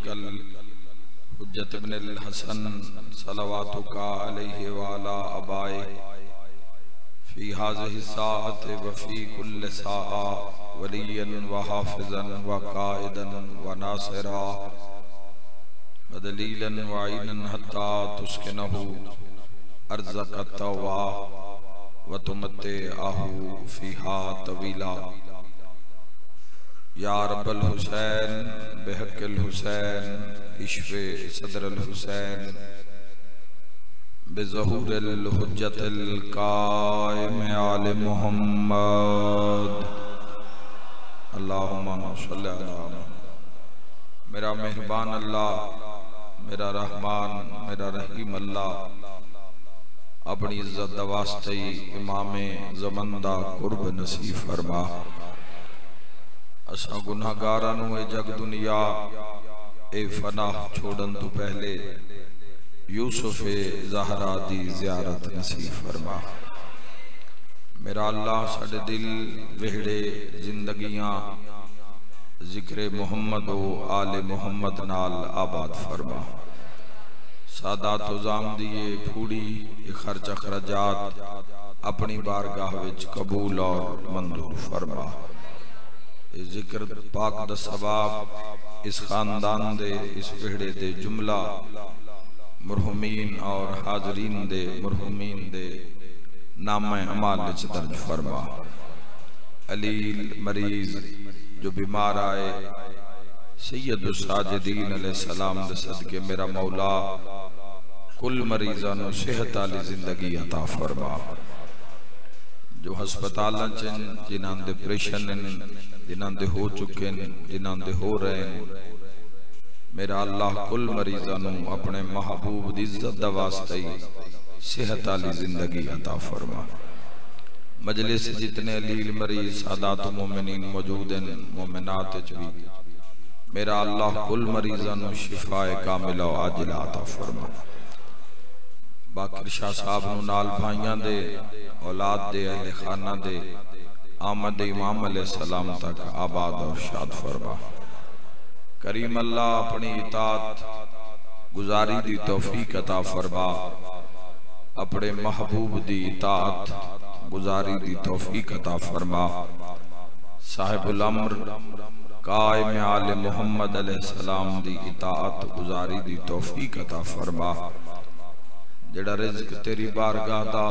कल हुज्जत इब्न अल हसन सलवातुका अलैहि व अला अबाए फी हाज़िहि साअत व फी कुल्ल साअ वलियन व हाफिज़न व काइदन व नासिरा व दलीलन व ऐनन हत्ता तुस्किनहु अर्ज़क तवा व तुमत्तिअहु फीहा तवीला। या रब्बल हुसैन बिहक़्क़िल हुसैन इश्फ़े सदरल हुसैन बिज़हूरिल हुज्जतिल क़ाइम आले मुहम्मद अल्लाहुम्मा सल्लि अला। मेरा मेहरबान अल्लाह, मेरा रहमान, मेरा रहीम अल्लाह अपनी इज्जत वास्ते इमामे ज़मंदा कुर्ब नसीब फरमा। असा गुनाहगारां नूं ए जग दुनिया ए फना छोड़न तो पहले यूसुफ ज़हरा दी ज़ियारत नसीब फरमा। मेरा अल्लाह साडे दिल वेहड़े जिंदगियां जिक्र मोहम्मद व आले मोहम्मद नाल आबाद फरमा। सादात जाम दिए फूड़ी खर्च अखराजात अपनी बारगाह विच कबूल और मंजूर फरमा। जिक्र पाक दा सवाब इस खानदान दे इस वेहड़े दे जुमला मरहुमीन और हाजरीन दे मरहुमीन दे नामे अमाल विच दर्ज फरमा। अलील मरीज जो बीमार आए सैयदुस साजिदीन अलैहिस्सलाम दे सदके मेरा मौला कुल मरीज़ां नूं सेहत वाली जिंदगी अता फरमा। जो हस्पतालां च जिन्हां दे ऑपरेशन जिन्हां दे हो चुके हैं जिन्हां दे हो रहे हैं मेरा अल्लाह कुल मरीज़ां नूं अपने महबूब दी इज्जत दा वास्ते सेहत वाली जिंदगी अता फरमा। मजलिस जितने अलील मरीज सादात मोमिनीन मौजूद हैं मोमिनात च भी मेरा अल्लाह कुल मरीज़ां नूं शिफाए कामिला व आजिला अता फरमा। बाकिर शाह साहब नूं नाल भाइयां दे औलाद दे अहले खाना दे आमद इमाम अलैहिस्सलाम तक आबाद और शाद फरमा। करीम अल्लाह अपनी इताअत गुजारी दी तौफीक अता फरमा। अपने महबूब दी इताअत गुजारी दी तौफीक अता फरमा। साहिबुल अम्र कायम आले मोहम्मद अलैहिस्सलाम दी इताअत गुजारी दी तौफीक अता फरमा। जेड़ा रिज़्क तेरी बारगाह दा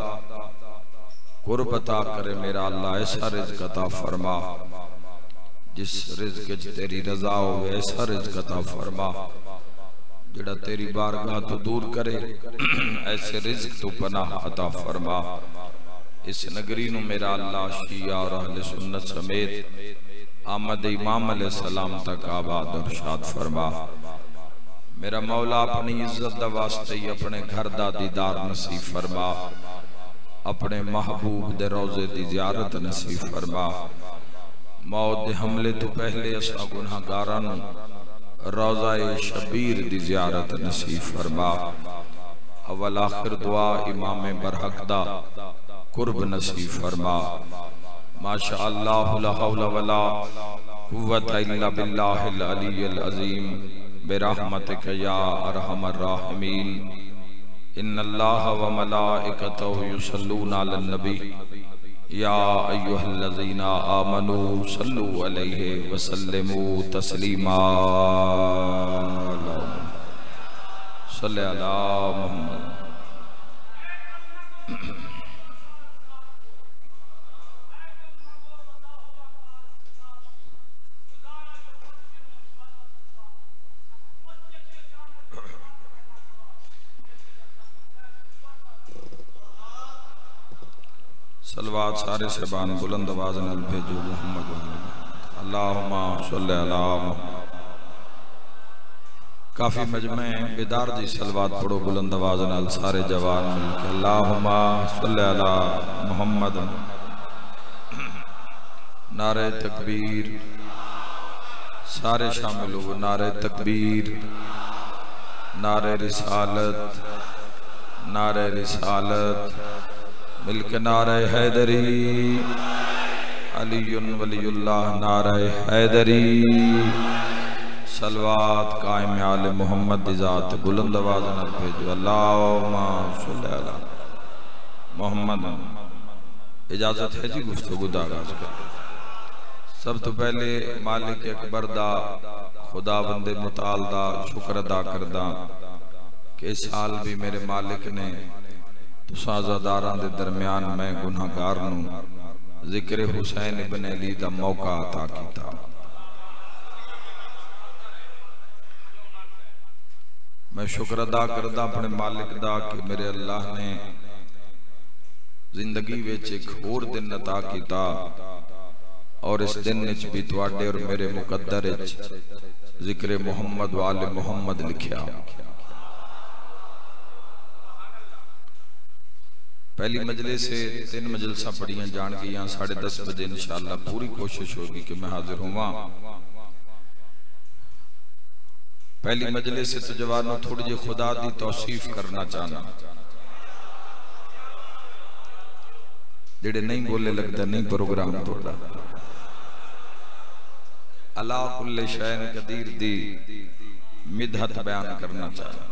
कुर्ब अता करे मेरा अल्लाह ऐसा रिज़्क अता फरमा। जिस रिज़्क च तेरी रज़ा हो ऐसा रिज़्क अता फरमा। जेड़ा तेरी बारगाह तो दूर करे ऐसे रिज़्क तो पनाह अता फरमा। इस नगरी नूं मेरा अल्लाह शिया और अहले सुन्नत समेत आमद इमाम अलैहिस्सलाम तक आबाद और शाद फरमा। मेरा मौला अपनी इज्जत दा वास्ते ही अपने घर दा दीदार नसीब फरमा। अपने महबूब दे रोज़े दी ज़ियारत नसीब फरमा। मौत दे हमले तो पहले असा गुनाहगारां नूं रोज़ाए शबीर दी ज़ियारत नसीब फरमा। अवल आखिर दुआ इमाम बरहक दा कुर्ब नसीब फरमा। माशा अल्लाह ला हौला वला कुव्वता इल्ला बिल्लाहिल अलिय्यिल अज़ीम बिरहमतिक या अरहमर राहिमीन। इन्नल्लाह व मलाइकतहु युसल्लूना अलन नबी या अय्युहल्लज़ीना आमनू सल्लू अलैहि व सल्लिमू तस्लीमा। सल्ले अला मुहम्मद। सलवात सारे सहबान बुलंद आवाज़ नाल भेजो मुहम्मद अल्लाहुम्मा सल्लि अला मुहम्मद। काफी मजमे बेदार दी सलवात पढ़ो बुलंद आवाज़ नाल सारे जवान मिलके अल्लाहुम्मा सल्लि अला मुहम्मद। नारे तकबीर सारे शामिल हो। नारे तकबीर, नारे रिसालत, नारे रिसालत मिलके नारे हैदरी अलीयुन वलीयुल्लाह नारे हैदरी सलवात कायम आले मोहम्मद दी जात बुलंद आवाज नाल भेजो अल्लाहुम्मा सल्ली अला मोहम्मद। इजाजत है जी गुफ्तगू दा आगाज कर। सब तो पहले मालिक अकबर दा खुदा बंदे मुताल दा शुक्र अदा करदा कि इस साल भी मेरे मालिक ने तुसां अज़ादारां दे दरम्यान मैं गुनाहगार नूं जिक्र हुसैन इब्न अली दा मौका अता कीता। मैं शुक्र अदा करदा अपने मालिक दा कि मेरे अल्लाह ने जिंदगी विच एक होर दिन अता कीता और इस दिन विच भी तुहाडे और मेरे मुकद्दर विच जिक्र मोहम्मद वाले मोहम्मद लिखिया। पहली मजलिस से 3 मजलिसां पढ़ियां जान गईयां। 10:30 बजे इंशाअल्लाह पूरी कोशिश होगी कि मैं हाजिर होवां। पहली मजलिस से तो जवानों थोड़ी जी खुदा दी तौसीफ करना चाहना। जेड़े नहीं बोले लगता नहीं प्रोग्राम थोड़ा। अला कुल्ले शैन कदीर दी मिदहत बयान करना चाहना।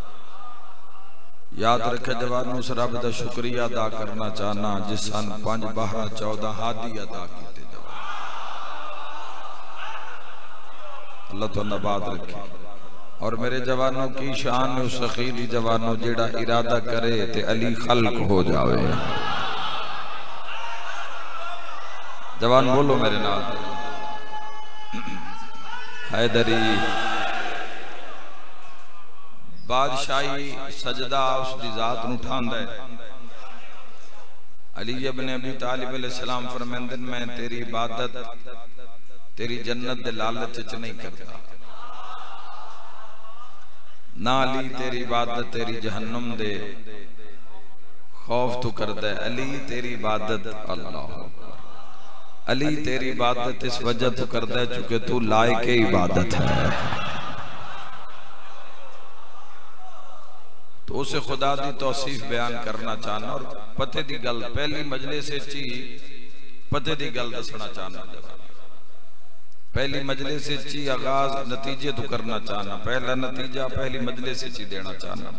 याद रखे जवानों उस रब का शुक्रिया अदा करना चाहना जिस सन 5 12 14 हादी अदा किते। अल्लाह तो नबाद रखे। और मेरे जवानों की शान उस सखीली जवानों जेड़ा इरादा करे ते अली खल्क हो जावे। जवान बोलो मेरे नाल हैदरी बादशाही सजदा उसकी जात नूं उठांदा है। अली इब्न अबी तालिब अलैहिस्सलाम फरमांदे मैं तेरी इबादत तेरी जन्नत दे लालच च नहीं करता ना अली तेरी इबादत तेरी जहन्नम दे खौफ तू करदा है। अली तेरी इबादत अल्लाह अली तेरी इबादत इस वजह तू करदा है चूंकि तू लायक इबादत है। तो उसे खुदा दी तौसीफ बयान करना चाहना और पते दी गल पहली मजलिस ची पते दी गल दसना चाहना। पहली मजलिस ची आगाज नतीजे तो करना चाहना। पहला नतीजा पहली मजलिस ची देना चाहना।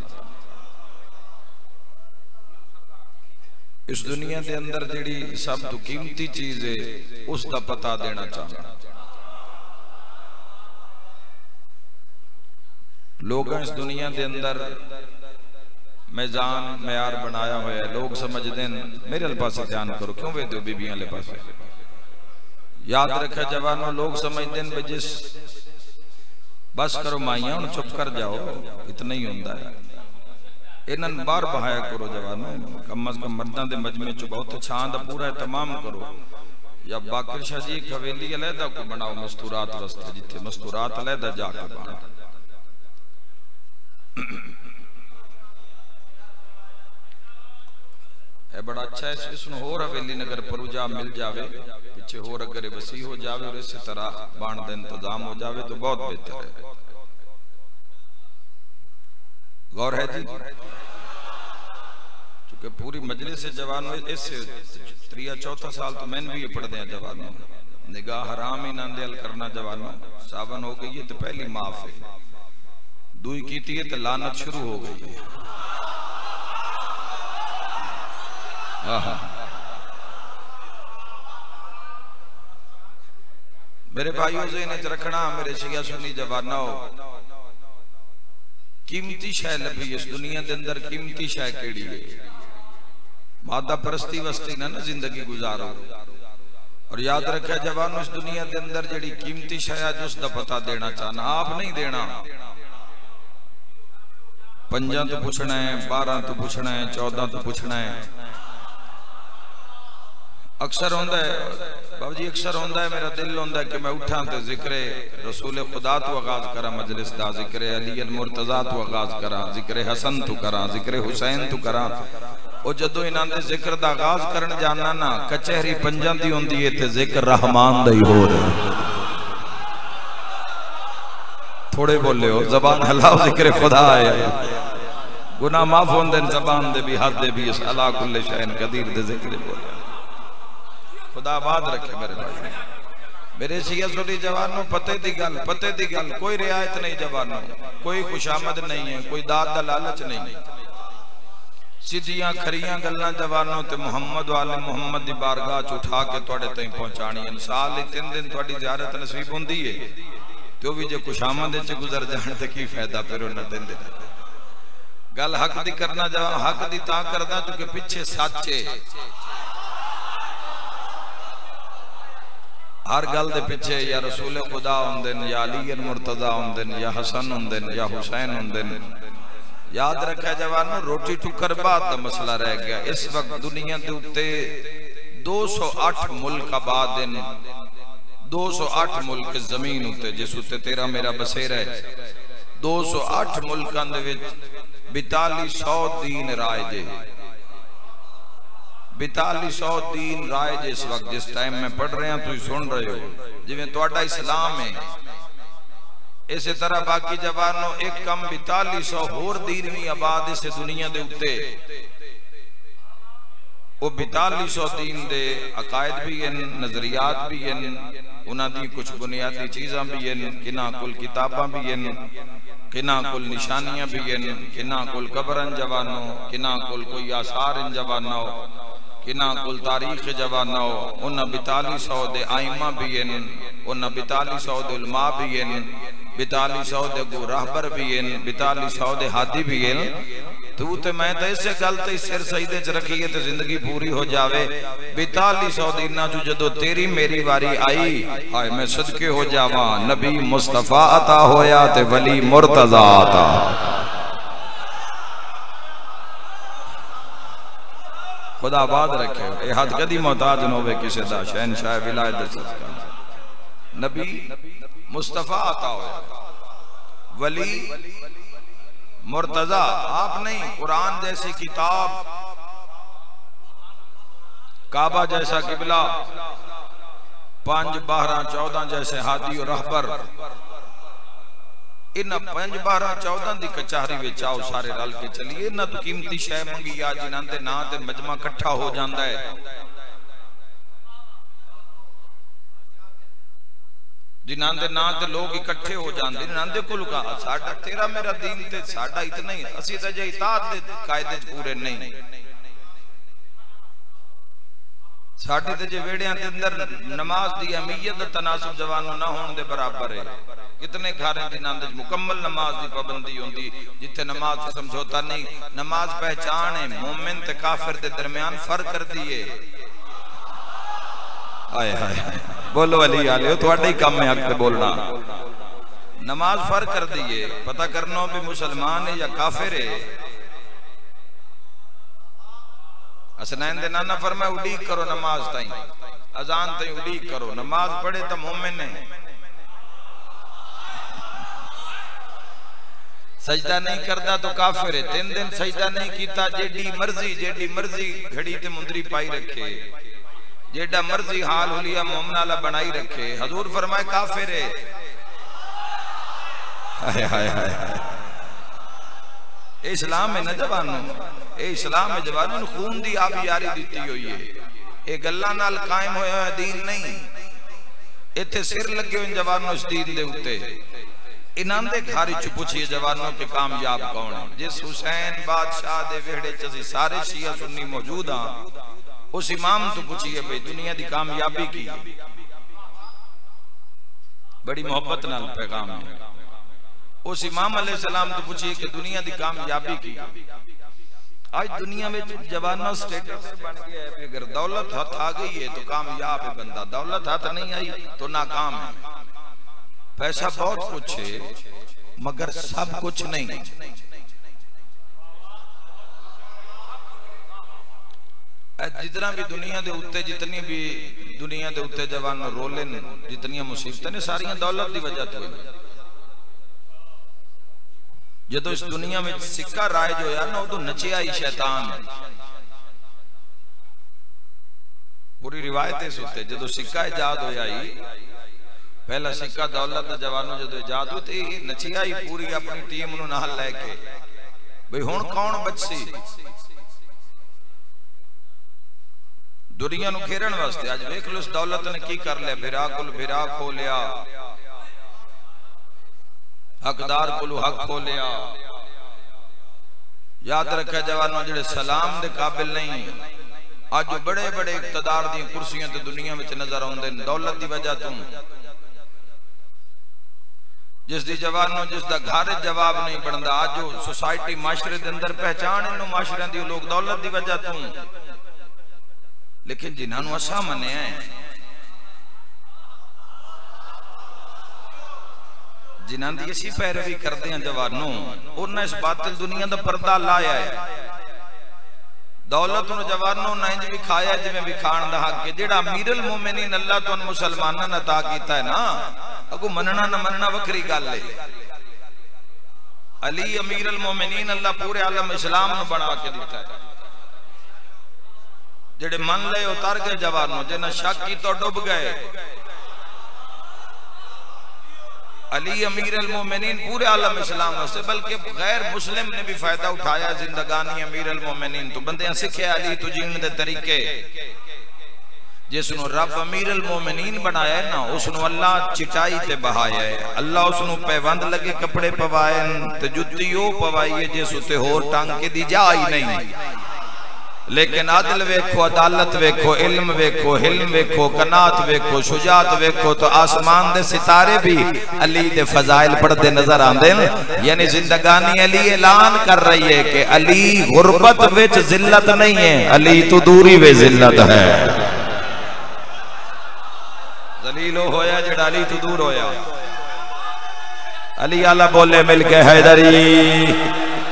इस दुनिया के अंदर जिहड़ी सब तो कीमती चीज है उसका पता देना चाहना। लोग इस दुनिया के अंदर मैजान मयार बनाया हुआ है। लोग समझते हैं मेरे अल पास ध्यान करो क्यों वे दो बीबियां ले पास। याद रखा जवानों लोग समझते हैं जिस बस करो माइया हुण चुप कर जाओ इतना ही होंदा है। इन्हां बाहर बहाया करो जवानों कम अज कम मर्दां दे मजमे च बहुत छां दा पूरा तमाम करो। या बाकर शाह जी एक हवेली अलहदा को बनाओ मस्तूरात वास्ते जिथे मस्तूरात अलहदा जाके बना। बड़ा अच्छा है इसमें होर हवेली नगर परुजा मिल जावे पीछे होर अगर वसी हो जावे और इसी तरह बाण का इंतजाम हो जावे तो बहुत बेहतर है। गौर है जी चूंकि पूरी मजलिस से जवान इस 3 साल तो मैंने भी पढ़ते हैं जवानों निगाह हराम ही ना दिल करना जवानों सावन हो गई है तो पहली माफ है दुई की है तो लानत शुरू हो गई है। मेरे भाइयों से इन्हें रखना मेरे शिया सुन्नी जवानों कीमती शय लभी इस दुनिया के अंदर कीमती शय केड़ी है। मादा परस्ती वस्ती ना जिंदगी गुजारो और याद रखा जवानों इस दुनिया के अंदर जड़ी कीमती शय उसका पता देना चाहना आप नहीं देना। 5 तो पूछना है 12 तो पूछना है 14 तो पूछना है। अक्सर होंदा है बाबू जी अक्सर होंदा है मेरा दिल होंदा है कि मैं उठा तो जिक्र रसूल खुदा तो आगाज करा मजलिस दा जिक्र अली अल मुर्तजा तो आगाज करा जिक्र हसन तो करा जिक्र हुसैन तो करा। और जदों इन्हां दे जिक्र दा आगाज करन जाना ना कचहरी 5 दी होंदी है ते जिक्र रहमान दा ही हो रहा। थोड़े बोले हो जबान हलाओ जिक्र खुदा है गुनाह माफ होंदे जबान दे भी हाथ दे भी अला कुल्ले शैन कदीर दे जिक्र बोले खुदा आबाद रखे मेरे भाई। मेरे सिया सुनी जवानों, पते दी गल, कोई रियायत नहीं जवानों, कोई खुशामद नहीं है, कोई दाद दा लालच नहीं, सीधियां खरियां गल्लां जवानों ते मुहम्मद वाले मुहम्मद दी बारगाह च उठा के तुहाडे ताईं पहुंचाणी। साल 3 दिन तुहाडी ज़ियारत नसीब हुंदी है तो भी जो खुशामद च गुजर जाण ते की फायदा फिर उन्हां दिन दे। गल हक दी करना जवान, हक दी तां करदा क्योंकि पिछे सच है। हर गल दे पिछे या रसूल खुदा हुंदे ने, या अली मुर्तजा हुंदे ने, या हसन हुंदे ने, या हुसैन हुंदे ने। याद रखा जवानों, रोटी टुकर बाद का मसला रह गया। इस वक्त दुनिया के उत्ते 208 मुल्क आबाद हैं, 208 मुल्क जमीन उत्ते जिस उत्ते तेरा मेरा बसेरा है। 208 मुल्कां दे विच 4200 दीन राज है, 4200 दीन राज इस वक्त जिस टाइम मैं पढ़ रहा तुम सुन रहे हो। जिवें तुहाडा इस्लाम है इसी तरह बाकी जवानों एक कम 4200 होर दीन भी आबाद इस दुनिया दे उत्ते। वो 4200 दीन दे अकायद भी हैं, नजरियात भी हैं, उन्हां दी कुछ बुनियादी चीज़ां भी हैं, किना कुल किताबां भी हैं, किना कुल निशानियां भी हैं, किना कुल कबरन जवानों, किना कुल कोई आसार जवानों, किना कुल तारीख जवानों। उन्हां 4200 दे आइमा भी हैं, उन्हां 4200 दे उलमा भी हैं, 4200 दे गो रहबर भी हैं, 4200 दे हादी भी हैं। तू ते मैं तो इस गल ते सिर सईदे च रखीए तो जिंदगी पूरी हो जावे। 4200 दीना जो जदों तेरी मेरी वारी आई, हाय मैं सदके हो जावा। नबी मुस्तफा अता होया ते वली मुर्तजा अता। खुदा आबाद रखे ये हद कदी मोहताज न होवे किसी दा, शहनशाह विलायत दे सदका। नबी मुस्तफा अता होया, वली मुर्तजा आप नहीं। कुरान जैसी किताब, काबा जैसा किबला, 5, 12, 14 जैसे हादी और रहबर, इन 5, 12, 14 दी कचहरी विच आओ सारे रल के चलिए। ना तो कीमती शै मंगी आ जिन्हां दे नां ते मजमा इकट्ठा हो जांदा है, जिन्हां दे नां ते लोग इकट्ठे हो जाते। इन्हां दे कोल साडा तेरा मेरा दीन ते साडा इतना ही, असी तो जे इताअत दे कायदे च पूरे नहीं। साडे ते जे वेड़ियां दे अंदर नमाज दी अहमियत तनासुब जवानों ना होने दे बराबर है। कितने घर हैं जिन्हां दे मुकम्मल नमाज दी पाबंदी होंदी, जिथे नमाज से समझौता नहीं। नमाज पहचान है, मोमिन ते काफिर दे दरमियान फर्क कर दिए। हाय हाय बोलो अली आले, तुहाडा ही काम है हक ते बोलना। नमाज फर्क कर दिए, पता करना भी मुसलमान है या काफिर है। हसनैन दे नाना फरमाया उड़ीक करो नमाज ताई, अजान ताई उड़ीक करो। नमाज पढ़े तो मोमिन है, सजदा नहीं करता तो काफिर है। 3 दिन सजदा नहीं किया, जेडी मर्जी घड़ी ते मुंदरी पाई रखे, जेडा मर्जी हाल हुलिया मोमनाला बनाई रखे, हजूर फरमाए काफिर है। हाय हाय हाय हाय इस्लाम है न जवानों, ए इस्लाम है जवानों। खून दी आप यारी दी हुई है, ये गल्लां नाल कायम होया दीन नहीं। इत्थे सिर लगे हुए जवानों इस दीन दे उत्ते। इन्हां दे घर च पूछिए जवानों के कामयाब कौन है। जिस हुसैन बादशाह दे वेड़े च असीं सारे शिया सुन्नी मौजूद हां, उस इमाम तो पूछिए भाई दुनिया की कामयाबी की। बड़ी मोहब्बत नाल पैगाम है। उस इमाम अलैहिस्सलाम तो पूछिए कि दुनिया की कामयाबी की। आज दुनिया में जवाना स्टेटस बन गया है, अगर दौलत हाथ आ गई है तो कामयाब है बंदा, दौलत हाथ नहीं आई तो नाकाम है। पैसा बहुत कुछ है मगर सब कुछ नहीं। जितना भी दुनिया दे उत्ते, जितनी भी दुनिया दे उत्ते जवान रोले ने, जितनी मुसीबतें ने सारियां दौलत की वजह तो। जदों इस दुनिया में सिक्का राज होया ना उदों नचिया ही शैतान। पूरी रिवायत इस उत्ते जदों सिक्का इजाद होया ही, पहला सिक्का दौलत जवानों जदों इजाद हुई तो नचिया ही पूरी अपनी टीम नूं नाल लैके भाई हुण कौन बचसी। दुनिया नूं घेरन वास्ते। अज वेख लो इस दौलत ने की कर लिया, बिरा कुल बिरा खो लिया, हकदार कुल हक खो लिया। याद रखे जवानों, जेड़े सलाम दे काबिल नहीं अज बड़े बड़े इकतदार दी कुर्सियां ते दुनिया में नजर आउंदे ने दौलत दी वजह तो। जिस दी जवानों जिस दा घर जवाब नहीं बनता, अज सोसाइटी माशरे दे अंदर पहचान इन्हों माशरे दी लोग दौलत दी वजह तो। लेकिन जिन्होंने असा मनिया है, जिन्हों की असी पैरवी करते हैं जवानों, उन्हें इस बातिल दुनिया का पर्दा लाया है। दौलत नूं जवानों ने इंज विखाया जिवें विखाण दा हक है। जेड़ा अमीरुल मोमिनीन अल्लाह तुहानू मुसलमानां नूं अता कीता है ना, अगो मनना ना मनना वखरी गल है। अली अमीरुल मोमिनीन अल्लाह पूरे आलम इस्लाम नूं बना के दिता है। जेड़े मन ले उतर गए जवानों, जिन्हें शक की तो डुब गए। अली अमीरुल मोमिनीन पूरे आलम इस्लाम वास्ते, बल्कि गैर मुस्लिम ने भी फायदा उठाया जिंदगानी अमीरुल मोमिनीन तो। बंदे सीखे अली तो जीने दे तरीके। जिसनु रब अमीरुल मोमिनीन बनाया ना, उसनु अल्लाह चिटाई ते बहाया है। अल्लाह उसनु पैबंद लगे कपड़े पवाए ते जुत्ती ओ पवाई है जिस उते होर टांग के दी जा ही नहीं। लेकिन आदिल वेखो, अदालत वेखो, इल्म वेखो, हिल्म वेखो, कनात वेखो, शुजात वेखो, तो आसमान दे सितारे भी अली दे फजाइल पढ़ते नजर आंदे हैं। यानी जिंदगानी अली ऐलान कर रही है कि अली गुरबत विच जिल्लत नहीं है, अली तो दूरी वे जिल्लत है। जलीलो होया जेड़ा अली तो दूर होया। अली आला बोले मिल के हैदरी।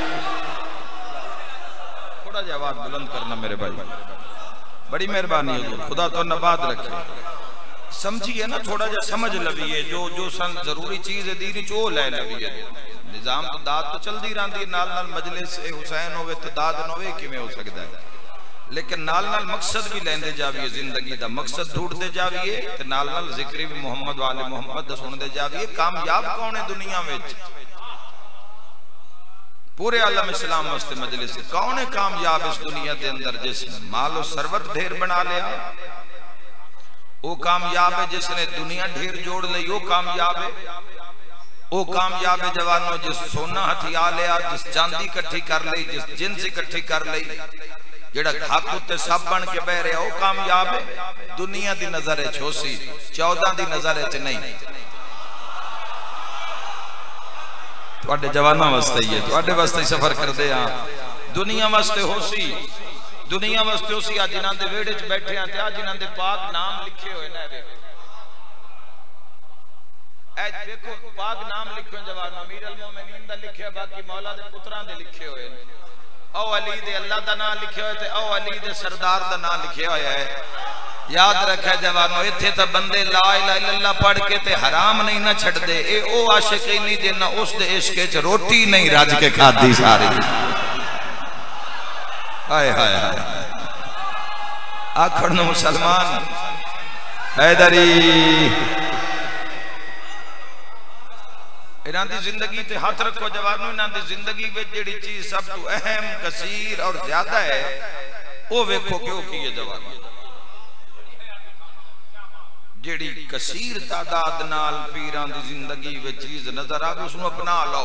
आवाज बुलंद करना मेरे भाई, बड़ी मेहरबानी है, खुदा तो नबाद रखे। समझिए ना, थोड़ा जा समझ लविए। जो जो जरूरी चीज है दीन चो ले लविए। निजाम तो दाद तो चलती रहती है, नाल नाल मजलिस हुसैन होवे तो दाद न होवे, किवें हो सकता है। लेकिन नाल नाल मकसद भी लेंदे जाविए, जिंदगी दा मकसद ढूंढते जाविए, ते नाल नाल जिक्र भी मोहम्मद वाले मोहम्मद दा सुनते जाविए। कामयाब कौन है दुनिया में? पूरे आलम इस्लाम वास्ते मजलिस कौन है कामयाब इस दुनिया के अंदर? जिस मालो सरवत ढेर बना लिया वो कामयाब है। जिसने दुनिया ढेर जोड़ ली वो कामयाब है। वो कामयाब है जवानों जिस सोना हथिया लिया, जिस चांदी इकट्ठी कर ली, जिस जिन्स इकट्ठी कर ली, जेड़ा हक उत्ते सब बन के बह रहा वो कामयाब है। दुनिया की नजर च होसी, 14 की नजर च नहीं। तुहाडे जवानां वास्ते ही है, तुहाडे वास्ते ही सफर करते हैं। दुनिया वास्ते होसी, दुनिया वास्ते होसी। आज जिन्हां दे वेड़े च बैठे हैं ते आज जिन्हां दे पाक नाम लिखे हुए ने, ए देखो पाक नाम लिखे जवान अमीरुल मोमिनीन दा लिखे, बाकी मौला दे पुत्रां दे लिखे हुए ने। ओ अली दे अल्लाह दा नाम लिखे हुए ते ओ अली दे सरदार दा नाम लिखे होया है। याद रखे जवानों, इत्थे तो बंदे ला इलाहा इल्लल्लाह पढ़ के ते हराम नहीं ना छड़दे। ए ओ आशिक नहीं जिन्ना उस दे इश्क च रोटी नहीं रज के खादी सारी। हाय हाय हाय, आखड़ मुसलमान हैदरी इन्हां दी जिंदगी ते हाथ रखो जवानों। इन्हां दी जिंदगी में जेड़ी चीज सब तो अहम, कसीर और ज्यादा है वो वेखो क्यों की है जवानों। जेड़ी कसीर तादाद नाल पीरां दी जिंदगी विच चीज नजर आवे उसनू अपना लो।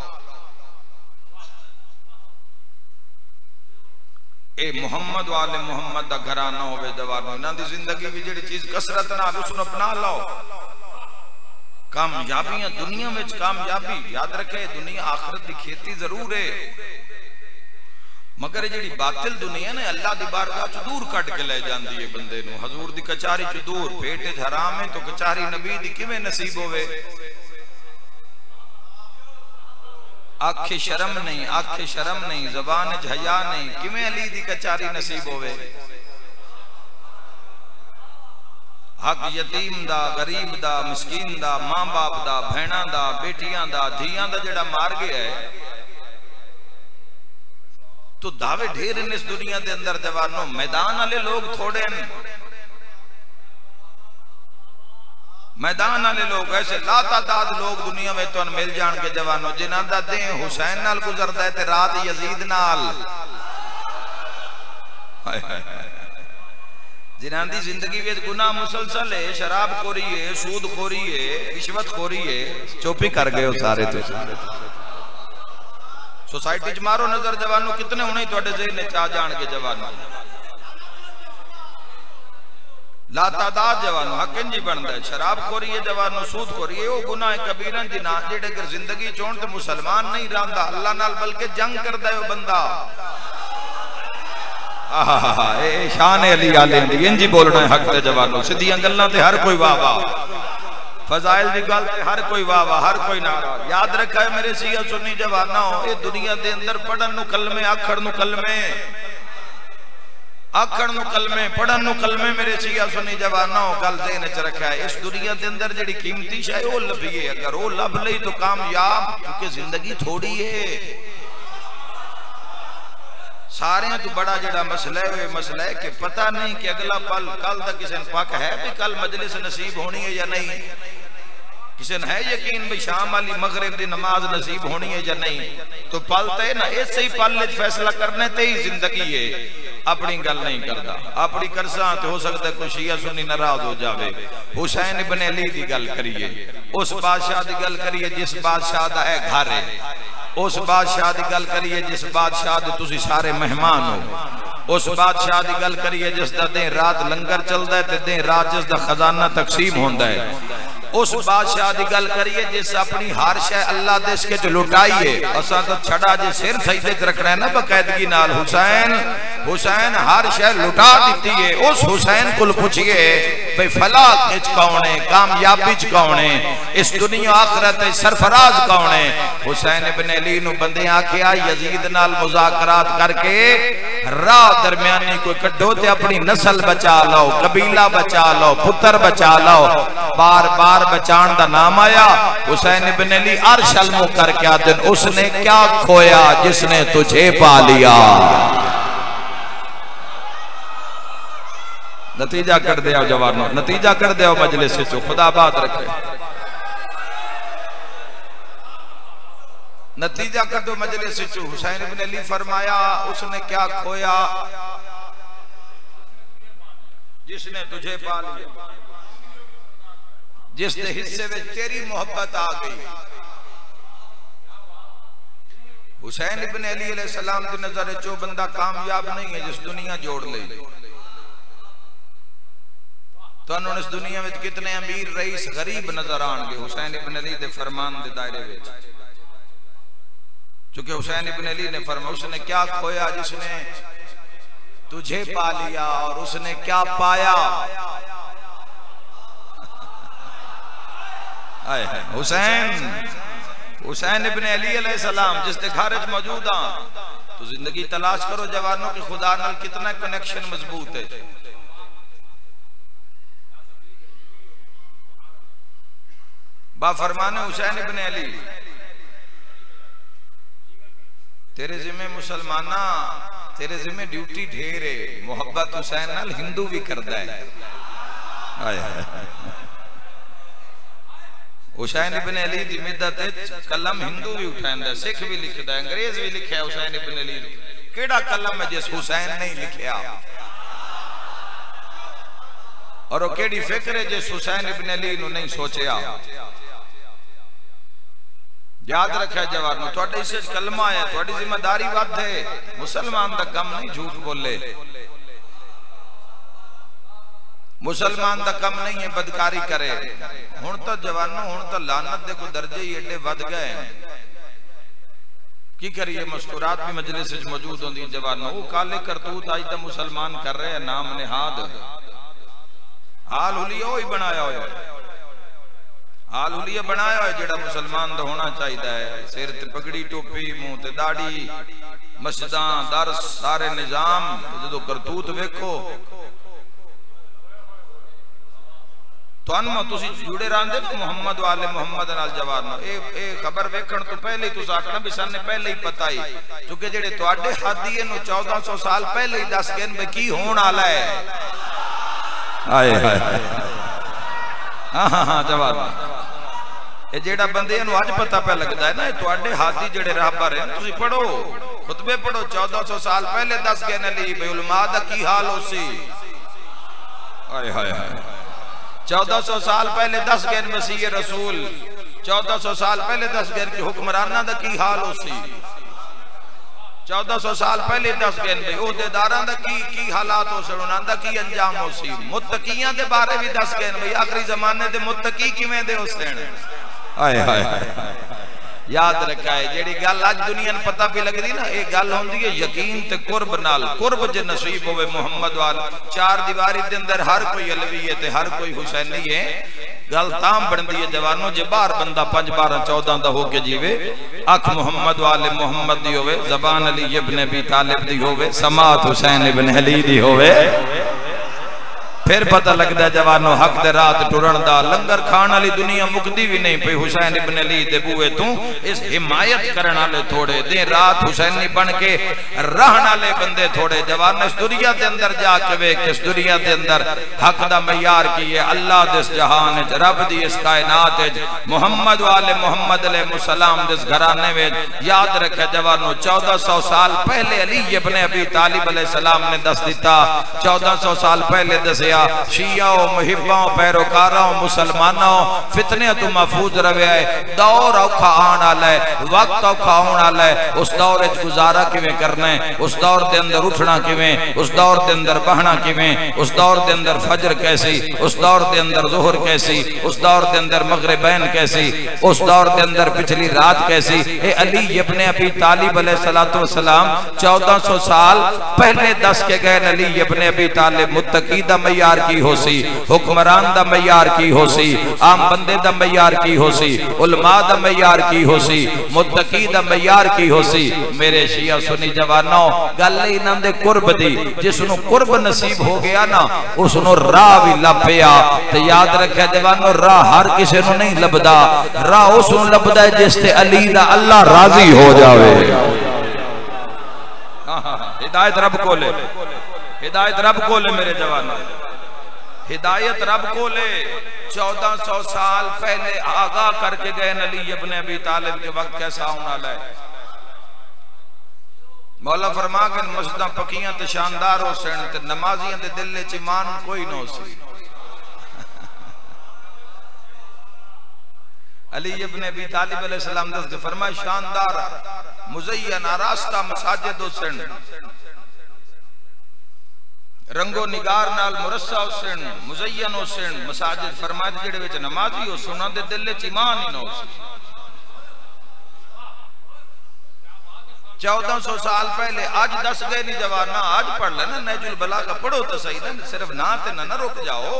ए मोहम्मद वाले मोहम्मद दा घराना होवे जवानों, इन्हां दी जिंदगी विच जेड़ी चीज कसरत नाल उसनू अपना लो। कामयाबियां दुनिया विच कामयाबी, याद रखे दुनिया आखिरत दी खेती जरूर है, मगर जी बातिल दुनिया ने अल्लाह की बारगाह च दूर कट के ले जाती है बंदे नूं। हजूर दी कचारी च दूर, पेट च हराम है तो कचारी नबी दी किवें नसीब होवे? आखे शर्म नहीं, आखे शर्म नहीं, जबान च हया नहीं, किवें अली दी कचारी नसीब होवे? हक यतीम दा, गरीब दा, मिसकीन दा, मां बाप दा, भैणां दा, बेटियां दा, धियां दा जेड़ा मार गया है। तो दावे ढेर इन इस दुनिया के अंदर जवानों, मैदान वाले लोग थोड़े हैं। मैदान वाले लोग ऐसे लातादाद लोग दुनिया में तो मिल जाएंगे जवानों, जिन्हां दा दिन हुसैन नाल गुजरदा है ते रात यजीद नाल। जिन्हां दी जिंदगी में गुनाह मुसलसल है, शराब खोरी है, सूद खोरी है, रिश्वत खोरी है, चुप ही कर गए हो सारे। तो सोसाइटी च मारो नजर जवानों, कितने होने तुहाडे ज़हन में आ जाण के जवानों, ला तादाद जवानों। हक इंज बनता है, शराब खोरी है जवानों, सूद खोरी है, वो गुनाह कबीरा जिन्हां जेड़े अगर जिंदगी चोण ते मुसलमान नहीं रहिंदा अल्लाह नाल, बल्कि जंग करदा है वो बंदा। ए शान अली आले दी इंज बोलना है हक दे जवानों। सीधियां गल्लां ते हर कोई वाह वाह, फजाइल दी गल ते हर कोई वाह वाह, हर कोई नारा। याद रखा है मेरे सिया सुन्नी जवानों, ये दुनिया दे अंदर पढ़न नु कलमे, आखड़ नु कलमे, आखड़ नु कलमे, पढ़न नु कलमे। मेरे सिया सुन्नी जवानों, गल ज़हन च रखा है, इस दुनिया दे अंदर जेड़ी कीमती शै ओ लभिए, अगर वो लभ लई तो कामयाब, क्योंकि जिंदगी थोड़ी है। सारे तो बड़ा जड़ा मसला है, मसला है कि पता नहीं कि अगला पल कल तक किसी ने पक है भी कल मजलिस नसीब होनी है या नहीं, किसी ने है यकीन भी शाम वाली मगरिब की नमाज नसीब होनी है या नहीं। तो पल तो ना इसे ही पल फैसला करने ते ही जिंदगी है। अपनी गल नहीं करता, अपनी करसा तो हो सकता है कोई शिया सुन्नी नाराज हो जावे। हुसैन इब्न अली की गल करिए, उस बादशाह की गल करिए जिस बादशाह का है घर है, उस बादशाह की गल करिए जिस बादशाह दे तुसी सारे मेहमान हो, उस बादशाह की गल करिए जिस दा दिन रात लंगर चलता है, दिन रात जिस दा खजाना तकसीम होता है। उस बादशाह की गल करिए जिस अपनी हर शय अल्लाह दे इसके च लुटाई है। असा तो छड़ा जे सिर सजदे च रखना है ना बकायदगी नाल। हुसैन हुसैन हर शय लुटा दी है। उस हुसैन को पूछिए भाई फलाह विच कौन है, कामयाबी च कौन है, इस दुनिया आखिरत सरफराज कौन है। हुसैन इब्न अली नु बंदे आखिया यजीद नाल मुज़ाकरात करके राह दरमियानी कोई कड्डो ते अपनी नस्ल बचा लो, कबीला बचा लो, पुत्र बचा लो। बार बार बचान का नाम आया। हुसैन इब्न अली अर्श अलमो करके आते उसने क्या खोया जिसने तुझे पा लिया। नतीजा कर दिया जवानों, नतीजा कर दिया मजलिस से, खुदा बात रखे। नतीजा कर दो मजलिस से। हुसैन इब्न अली फरमाया उसने क्या खोया जिसने तुझे पा लिया, जिस हिस्से में तेरी मोहब्बत आ गई। हुसैन इब्न अली अलैहि सलाम की नजर चो बंदा कामयाब नहीं है जिस दुनिया जोड़ ले। तो इस दुनिया में कितने अमीर रईस गरीब नजर आएंगे हुसैन इब्न अली दे फरमान दे दायरे में। चूंकि हुसैन इब्न अली ने फरमाया उसने क्या खोया जिसने तुझे पा लिया, और उसने क्या पाया। हुसैन हुसैन इब्न अली अलैहि सलाम जिस खारिज मौजूद हैं। तो जिंदगी तलाश करो जवानों की खुदा नाल कितना कनेक्शन मजबूत है। बा फरमाने हुसैन इब्न अली तेरे जिम्मे मुसलमाना, तेरे जिम्मे ड्यूटी ढेर है। मोहब्बत हुसैन नाल हिंदू भी करता है। हुसैन इब्न अली दी मिदत कलम हिंदू भी उठांदा, सिख भी लिखदा, अंग्रेज भी लिखया हुसैन इब्न अली। केड़ा कलम है जिस हुसैन नहीं लिखया, और वो केड़ी फिक्र है जिस हुसैन इब्न अली नु नहीं सोचया। याद रखा जवानों, तुहाडे इस कलमा है, तुहाडी जिम्मेदारी वध है। मुसलमान दा कम नहीं झूठ बोले, मुसलमान दा कम नहीं है बदकारी करे। हुण तो जवानों हुण तो लानत दे कोई दर्जे ही एडे वध गए। की करिए, मुस्कुरात भी मजलिस विच मौजूद होंदी जवानों। वो काले करतूत अज दा मुसलमान कर रहे हैं, नाम निहाद हाल हुलिया ही बनाया होया, हाल हुलिया बनाया है जेड़ा मुसलमान दा होना चाहिए है। सिर ते पगड़ी टोपी, मुंह ते दाढ़ी, मस्जिदां दरस सारे निजाम। जो करतूत वेखो जुड़े रहंदे ना मुहम्मद वाले मुहम्मद नाल जवानों। ए खबर वेखण तो पहले ही तुस आखना भी साने पहले ही पता ही, क्योंकि जेड़े तुहाडे हादी नु 1400 साल पहले ही दस गए भी की होण वाला है। हाय हाय हां हां हां जवानों, ये जेड़ा बंदे नु आज पता पे लगदा है ना, ये तुहाडे हादी जेड़े रहबर हैं। तुसी पढ़ो, खुतबे पढ़ो, 1400 साल पहले दस गए नली भाई उलमा दा की हाल होसी। 1400 साल पहले 10 गैर मसीह रसूल 1400 साल पहले 10 गैर के हुक्मराना दा की हाल हो सी 1400 साल पहले 10 गैर भाई ओहदेदारां दा की हालात हो सन उन्हां दा की अंजाम हो सी मुत्तकीयां दे बारे भी 10 गैर भाई आखिरी जमाने दे मुत्तकी किवें दे हुसैन हाय हाय याद रखा है जेड़ी गल आज दुनिया ने पता भी लगदी ना ये गल होंदी है यकीन ते कुर्ब नाल कुर्ब जे नसीब होवे मोहम्मद वाल चार दीवारी दे अंदर हर कोई अलवी है ते हर कोई हुसैनी है गल ताम बनदी है जवानों जे बाहर बंदा 5 12 14 दा होके जीवे अख मोहम्मद वाले मोहम्मद दी होवे ज़बान अली इब्न अबी तालिब दी होवे समात हुसैन इब्न अली दी होवे फिर पता लगता है जवानों हक दे रात टुरन दा लंगर खान वाली दुनिया मुकदी भी नहीं पई हुसैन इब्न अली दे बूए तू इस हिमायत करन वाले थोड़े दिन रात हुसैनी बन के रहन वाले बंदे थोड़े जवान इस दुनिया दे अंदर जाके वे किस दुनिया दे अंदर हक दा मयार की है अल्लाह दे इस जहान विच रब दी इस कायनात विच मोहम्मद वाले मोहम्मद अलैहि सलाम दे घराने विच याद रखे जवानों 1400 साल पहले अली इब्न अबी तालिब अलैहि सलाम ने दस दिता 1400 साल पहले दसिया शियाओं मुहिब्बाओं पैरोकारों मुसलमानों फितने तू महफूज रहे है दौर औखा आने वाला है वक्त औखा आने वाला है उस दौर विच गुजारा किवें करना है उस दौर के अंदर उठना किवें उस दौर के अंदर बहना किवें उस दौर के अंदर फजर कैसी उस दौर के अंदर ज़ोहर कैसी उस दौर के अंदर मगरिबैन कैसी उस दौर के अंदर पिछली रात कैसी ए अली इब्न अबी तालिब अलैहिस्सलातु वस्सलाम 1400 साल पहले दस के गए अली इब्न अबी तालिब मुत्तकी दा मयार की हो सी हुक्मरान दा मयार की हो सी आम बंदे दा मयार की हो सी उलमा दा मयार की हो सी मुत्तकी दा मयार की हो सी मेरे शिया सुनी जवानों गल इन्हां दे कुर्ब दी जिसनु कुर्ब नसीब हो गया ना उसनु राह भी लभया ते याद रखे जवानों राह हर किसी नु नहीं लभदा राह उसनु लभदा है जिस ते अली दा अल्लाह राजी हो जावे हिदायत रब को ले हिदायत रब को ले मेरे जवानों हिदायत रब को ले 1400 साल पहले आगाह करके गए अली इब्न अबी तालिब के वक्त कैसा होने वाला है मौला फरमा के मस्जिदां पक्कियां ते शानदार हो सन ते नमाजियां दे दिल विच ईमान कोई ना हो सी अली इब्न अबी तालिब अलैहि सलाम दस के फरमाए शानदार मुज़य्यन आरास्ता मसाजिद हो सन रंगो निगार नाल मुरस्सा हुसैन मुज़य्यन हुसैन मसाजिद फरमाए जेड़े विच नमाजी हो सुना दे दिल विच ईमान ही ना हो 1400 साल पहले आज 10 गए नहीं जवाना आज पढ़ लेना नहजुल बलागा पढ़ो तो सही ना सिर्फ ना ते ना रुक जाओ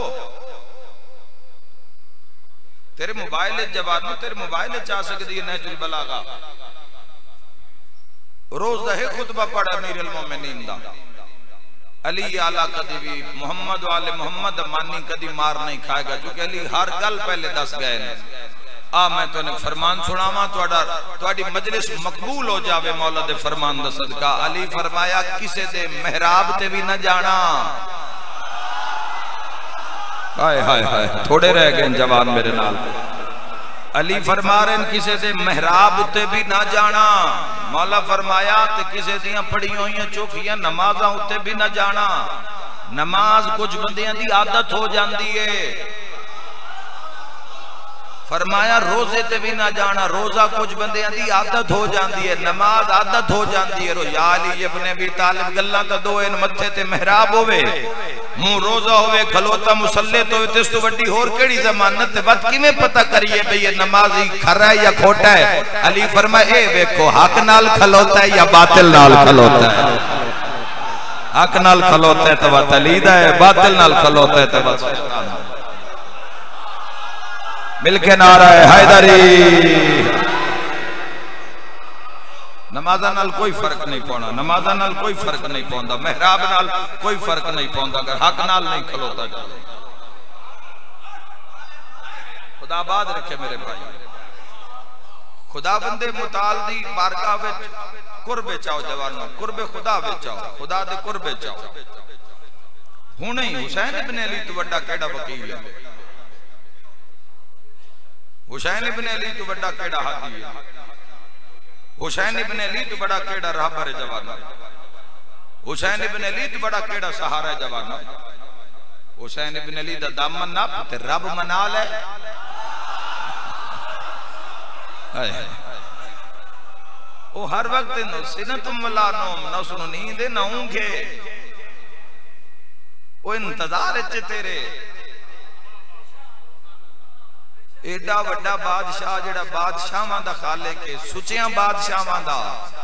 तेरे मोबाइल जवानों तेरे मोबाइल आ सकती है नहजुल बलागा रोज दा है खुतबा पढ़ अमीरुल मोमिनीन दा अली आला कदी भी मोहम्मद वाले मोहम्मद मानी कदी मार नहीं खाएगा क्योंकि अली हर गल पहले दस गए ने आ मैं तो फरमान सुनावा तुहाडी मजलिस मकबूल हो जावे मौला दे फरमान दा सदका अली फरमाया किसे दे मेहराब ते भी न जाना हाय हाय हाय थोड़े रह गए जवान मेरे नाल अली फरमा रहे किसी दे मेहराब उत्ते भी ना जाना मौला फरमाया ते किसी दियां पढ़ियां हुई चौखियां नमाज़ां उत्ते भी ना जाना नमाज कुछ बंदियां दी आदत हो जाती है फरमाया रोजे ते भी ना जाना रोजा कुछ बंदियां दी आदत हो जाती है नमाज आदत हो जाती है या अली इब्न अबी तालिब गल्लां तो दो इन मत्थे ते मेहराब होवे मुंह रोजा होवे खलोता मुसल्ले तो तिस तो वड्डी होर केड़ी जमानत ते बात किवें पता करिए भई ये नमाजी खरा है या खोटा है अली फरमाए ए देखो हक नाल खलोता है या बातिल नाल खलोता है हक नाल खलोता है तो बात अली दा है बातिल नाल खलोता है तो बस शैतान मिलके नारा है हैदरी नमाज़ा नाल कोई फर्क नहीं पौना नमाज़ा नाल कोई फर्क नहीं पौंदा मेहराब नाल कोई फर्क नहीं पौंदा अगर हक नाल नहीं खलोता जाए खुदा बाद रखे मेरे भाई खुदा बंदे मुताल दी बारगाह विच कुर्बे चाओ जवानों कुर्बे खुदा विच आओ खुदा दे कुर्बे चाओ हुणे ही हुसैन इब्न अली तो बड़ा केड़ा वकील है हुसैन इब्न अली तो बड़ा केड़ा हादी है हुसैन इब्न अली तो बड़ा केड़ा रहबर है जवाना हुसैन इब्न अली तो बड़ा केड़ा सहारा है जवाना हुसैन इब्न अली दा दामन नप ते रब मना ले। वो हर वक्त सिनतुम वला नौम, ना उसनु नींद ना ऊंघे, वो इंतजार च तेरे। एडा वड्डा बादशाह जेड़ा बादशाहां दा खालिक है, सुचियां बादशाहां दा।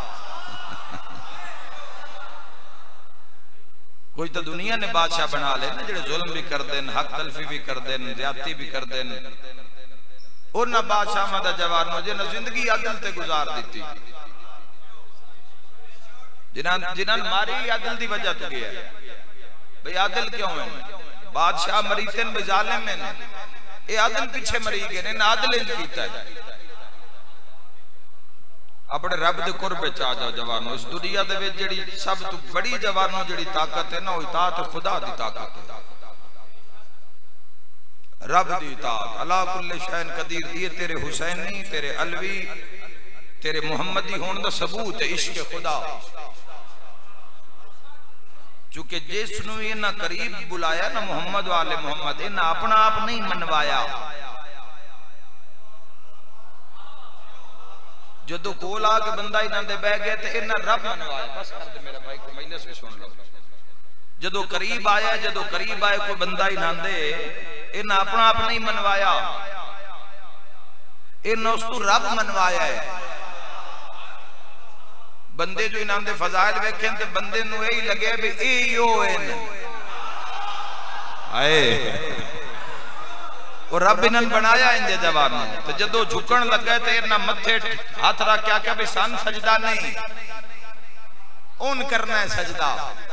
कोई तो दुनिया ने बादशाह बना ले ना, जेड़े जुल्म भी कर देन, हक तलफी भी कर देन, ज्यादती भी कर देन। उन्हां बादशाहां दा जवानो जिन्हां जिंदगी अदल ते गुजार दी, जिन्हां मारी अदल दी वजह तो गया। भाई अदल क्यों है? बादशाह मरीतन भी जालिम है, ये अदल पीछे मरी गए ने, अदल इंज कीता है। अपने रब दे कुर्बे च आ जाओ जवानो। इस दुनिया दे विच जेड़ी सब तो बड़ी जवानो जेड़ी ताकत है ना, वो इताअत खुदा दी ताकत है, रब दी इताअत। अला कुल्ले शैन कदीर दिए तेरे हुसैनी, तेरे अलवी, तेरे मुहम्मदी होने दा सबूत है इश्क खुदा। चूंकि जिसनु इन्ना करीब बुलाया ना मुहम्मद वाले मुहम्मद, इन्ना अपना आप नहीं मनवाया। जदों कोल आके बंदा इन्हां दे बह गया तो इन्ना रब मनवाया। बस कर दे मेरा भाई, को मजलिस भी सुन लो। जदों करीब आया, जदों करीब आए कोई बंदा इन्हां दे, इन्हां अपना आप नहीं मनवाया, इन्हां उसको रब मनवाया है। बंदे जो इन्हां दे फजाइल वेखें ते बंदे नूं यही लगे भी इहो हैं। आए वो रब इन्हां बनाया इंदे जवान। तो जदों झुकण लगे तो इन्हां मथे हाथ रख के आख्या भी सन सजदा नहीं, उन करना है सजदा।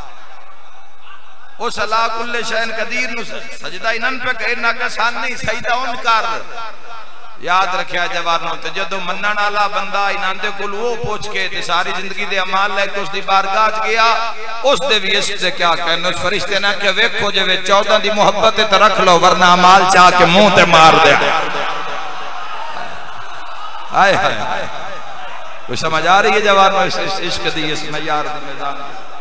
उस अला कुल्ले शैन कदीर नूं सजदा इन्हां पे करना के सन नहीं, सजदा उन कर। याद रखिया जवानों। तो जदों मनण वाला बंदा इन्हां दे कोल वो पूछ के ते सारी जिंदगी दे अमाल लेके उसदी बारगाह च गया, उस दे भी इश्क से क्या कहने। उस फरिश्ते ने कहा वेखो जे 14 दी मोहब्बत ते रख लो, वरना अमाल चाह के मुंह ते मार दे। हाय हाय, कोई समझ आ रही है जवानों इस इश्क दी, इस मयार दी मैदान।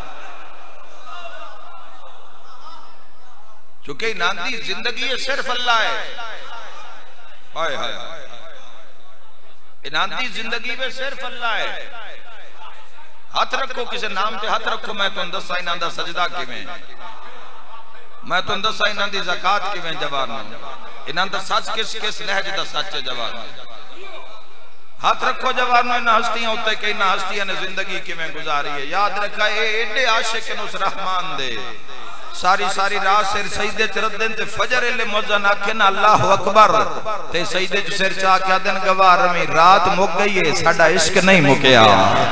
चूंकि इन्हां दी जिंदगी सिर्फ अल्लाह है। हाय हाय, इन्हां दी जिंदगी में सिर्फ अल्लाह है। हाथ रखो किसी नाम ते हाथ रखो। मैं तुहानू दस्सां इन्हां दा सजदा किवें, मैं तुहानू दस्सां इन्हां दी ज़कात किवें जवान। इन्हां दा सच किस किस लहज दा सच है जवान। हाथ रखो जवानों इन्हां हस्तियां उत्ते कि इन्हां हस्तियां ने जिंदगी किवें गुजारी है। याद रखा ये एडे आशिक ने उस रहमान दे, सारी सारी रात सिर सजदे च रखदे ते फजर एले मुअज्जिन आखे ना अल्लाहु अकबर ते सजदे च सिर चा के आदन गवाह रमी रात मुक गई है, साडा इश्क नहीं मुकया।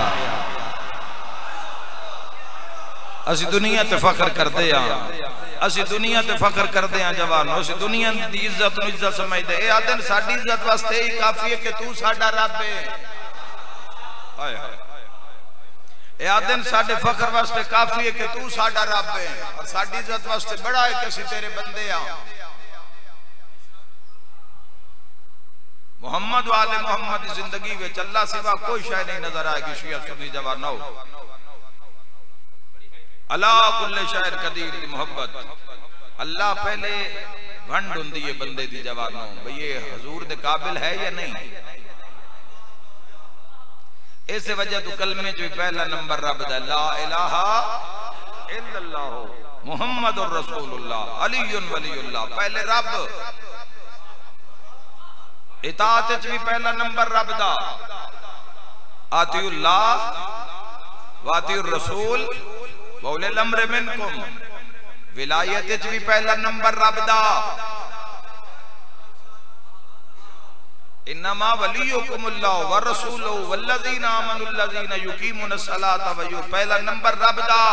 असी दुनिया ते फख्र करदे हां, असी दुनिया ते फख्र करदे हां जवानो। असी दुनिया दी इज्जत नूं इज्जत समझदे। ए आदन साडी इज्जत वास्ते ही काफी है कि तू साडा रब है। हाय हाय, ए आदन साडे फख्र वास्ते काफी है कि तू साडा रब है, और साडी इज्जत वास्ते बड़ा है कि असी तेरे बंदे हां। मोहम्मद वाले मोहम्मद की जिंदगी में अल्लाह सिवा कोई शय नहीं नजर आएगी। शिया सुन्नी जवानो, अला कुल्ले शैर कदीर की मोहब्बत। अल्लाह पहले भंड हुंदी है बंदे दी जवानों, भाई ये हजूर दे काबिल है या नहीं। इस वजह तो कलमे जो पहला नंबर रब दा ला इलाहा इल्लल्लाह मुहम्मदुर रसूलुल्लाह अलीयुन वलीयुल्लाह। पहले रब, इताअत च भी पहला नंबर रब दा, आतिउल्लाह वातिउर रसूल वउलिल अम्र मिनकुम। विलायत च भी पहला नंबर रब दा, इन्नमा वलियुकुमुल्लाह व रसूलुहु वल्लज़ीना आमनुल्लज़ीना युकीमुनस सलाता व यु। पहला नंबर रब दा।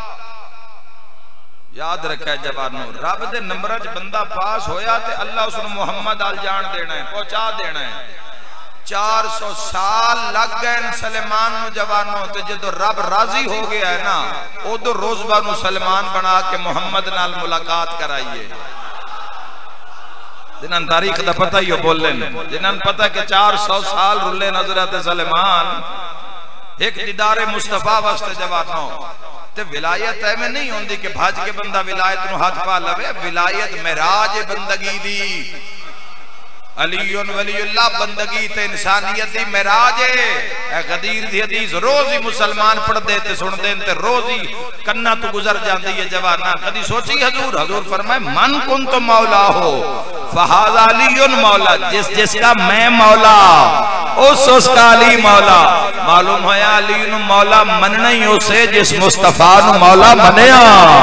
याद रखा जवानों, रब दे नंबर च बंदा पास होया ते अल्लाह उसनु मुहम्मद अल जान देना है, पहुंचा देना है। 400 साल लग गए सलेमान नु जवानों। तो जो रब राजी हो गया है ना, उदो रोजबा नु सलमान बना के मुहम्मद नाल मुलाकात कराइए। जिन्हां तारीख दा पता ही बोले, जिन्हां पता कि 400 साल रुले नजरत सलेमान एक दीदारे मुस्तफा वास्ते जवानों। ते विलायत एवं नहीं होंदी कि भज के बंदा विलायत नूं हाथ पा लवे। विलायत महराज बंदगी दी, अलीउन वलीउल्लाह बंदगी ते इंसानियत दी महराज है। गदीर दी हदीस रोज ही मुसलमान पढ़दे ते सुनदे ते रोज ही कन्ना तो गुजर जाती है जवाना। कदी सोची हजूर फरमाए मन कुन तो मौला हो फहाज़ा अलीउन मौला, जिसका मैं मौला उसका अली मौला। मालूम होया अली नूं मौला मनना ही उसे जिस मुस्तफा नूं मौला मनिया।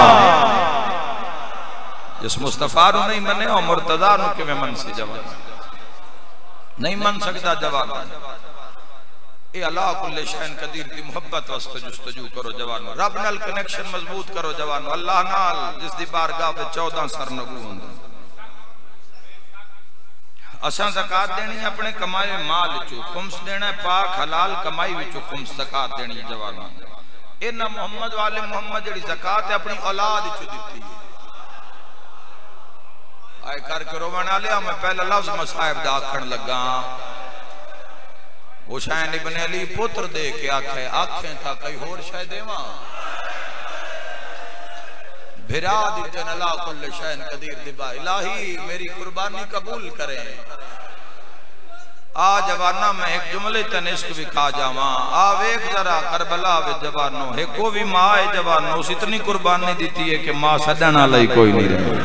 जिस मुस्तफा नूं नहीं मनिया मुर्तजा नूं किवें मन सी जवान, नहीं मन सकता जवान। ए अल्लाह कुल्ले शैन कदीर दी मुहब्बत वास्ते जुस्तजू करो जवानो, रब नाल कनेक्शन मजबूत करो जवानो, अल्लाह नाल जिस दी बारगाह विच 14 सर नगू हुंदे। असां ज़कात देनी अपने कमाए माल चो, खुम्स देना पाक हलाल कमाई विचों खुम्स ज़कात देनी जवानो। इन्हां मोहम्मद वाले मोहम्मद जिहड़ी ज़कात है अपनी औलाद चो दित्ती है। आए करके रोवण वाले मैं पहला लफ्ज मसाहिब दा आखण लगा, हुसैन इब्न अली पुत्र दे के आखे आखे था कई होर शाय देवा भिरा दिजन अला कुल शैन कदीर दिबा। इलाही मेरी कुर्बानी कबूल करें। आ जवाना मैं एक जुमले तन इश्क भी खा जावा। आ वेख जरा करबला वे जवानो, एको भी मां है जवानो उस इतनी कुर्बानी दी है कि मां छड्डण वाला ही कोई नहीं रहे।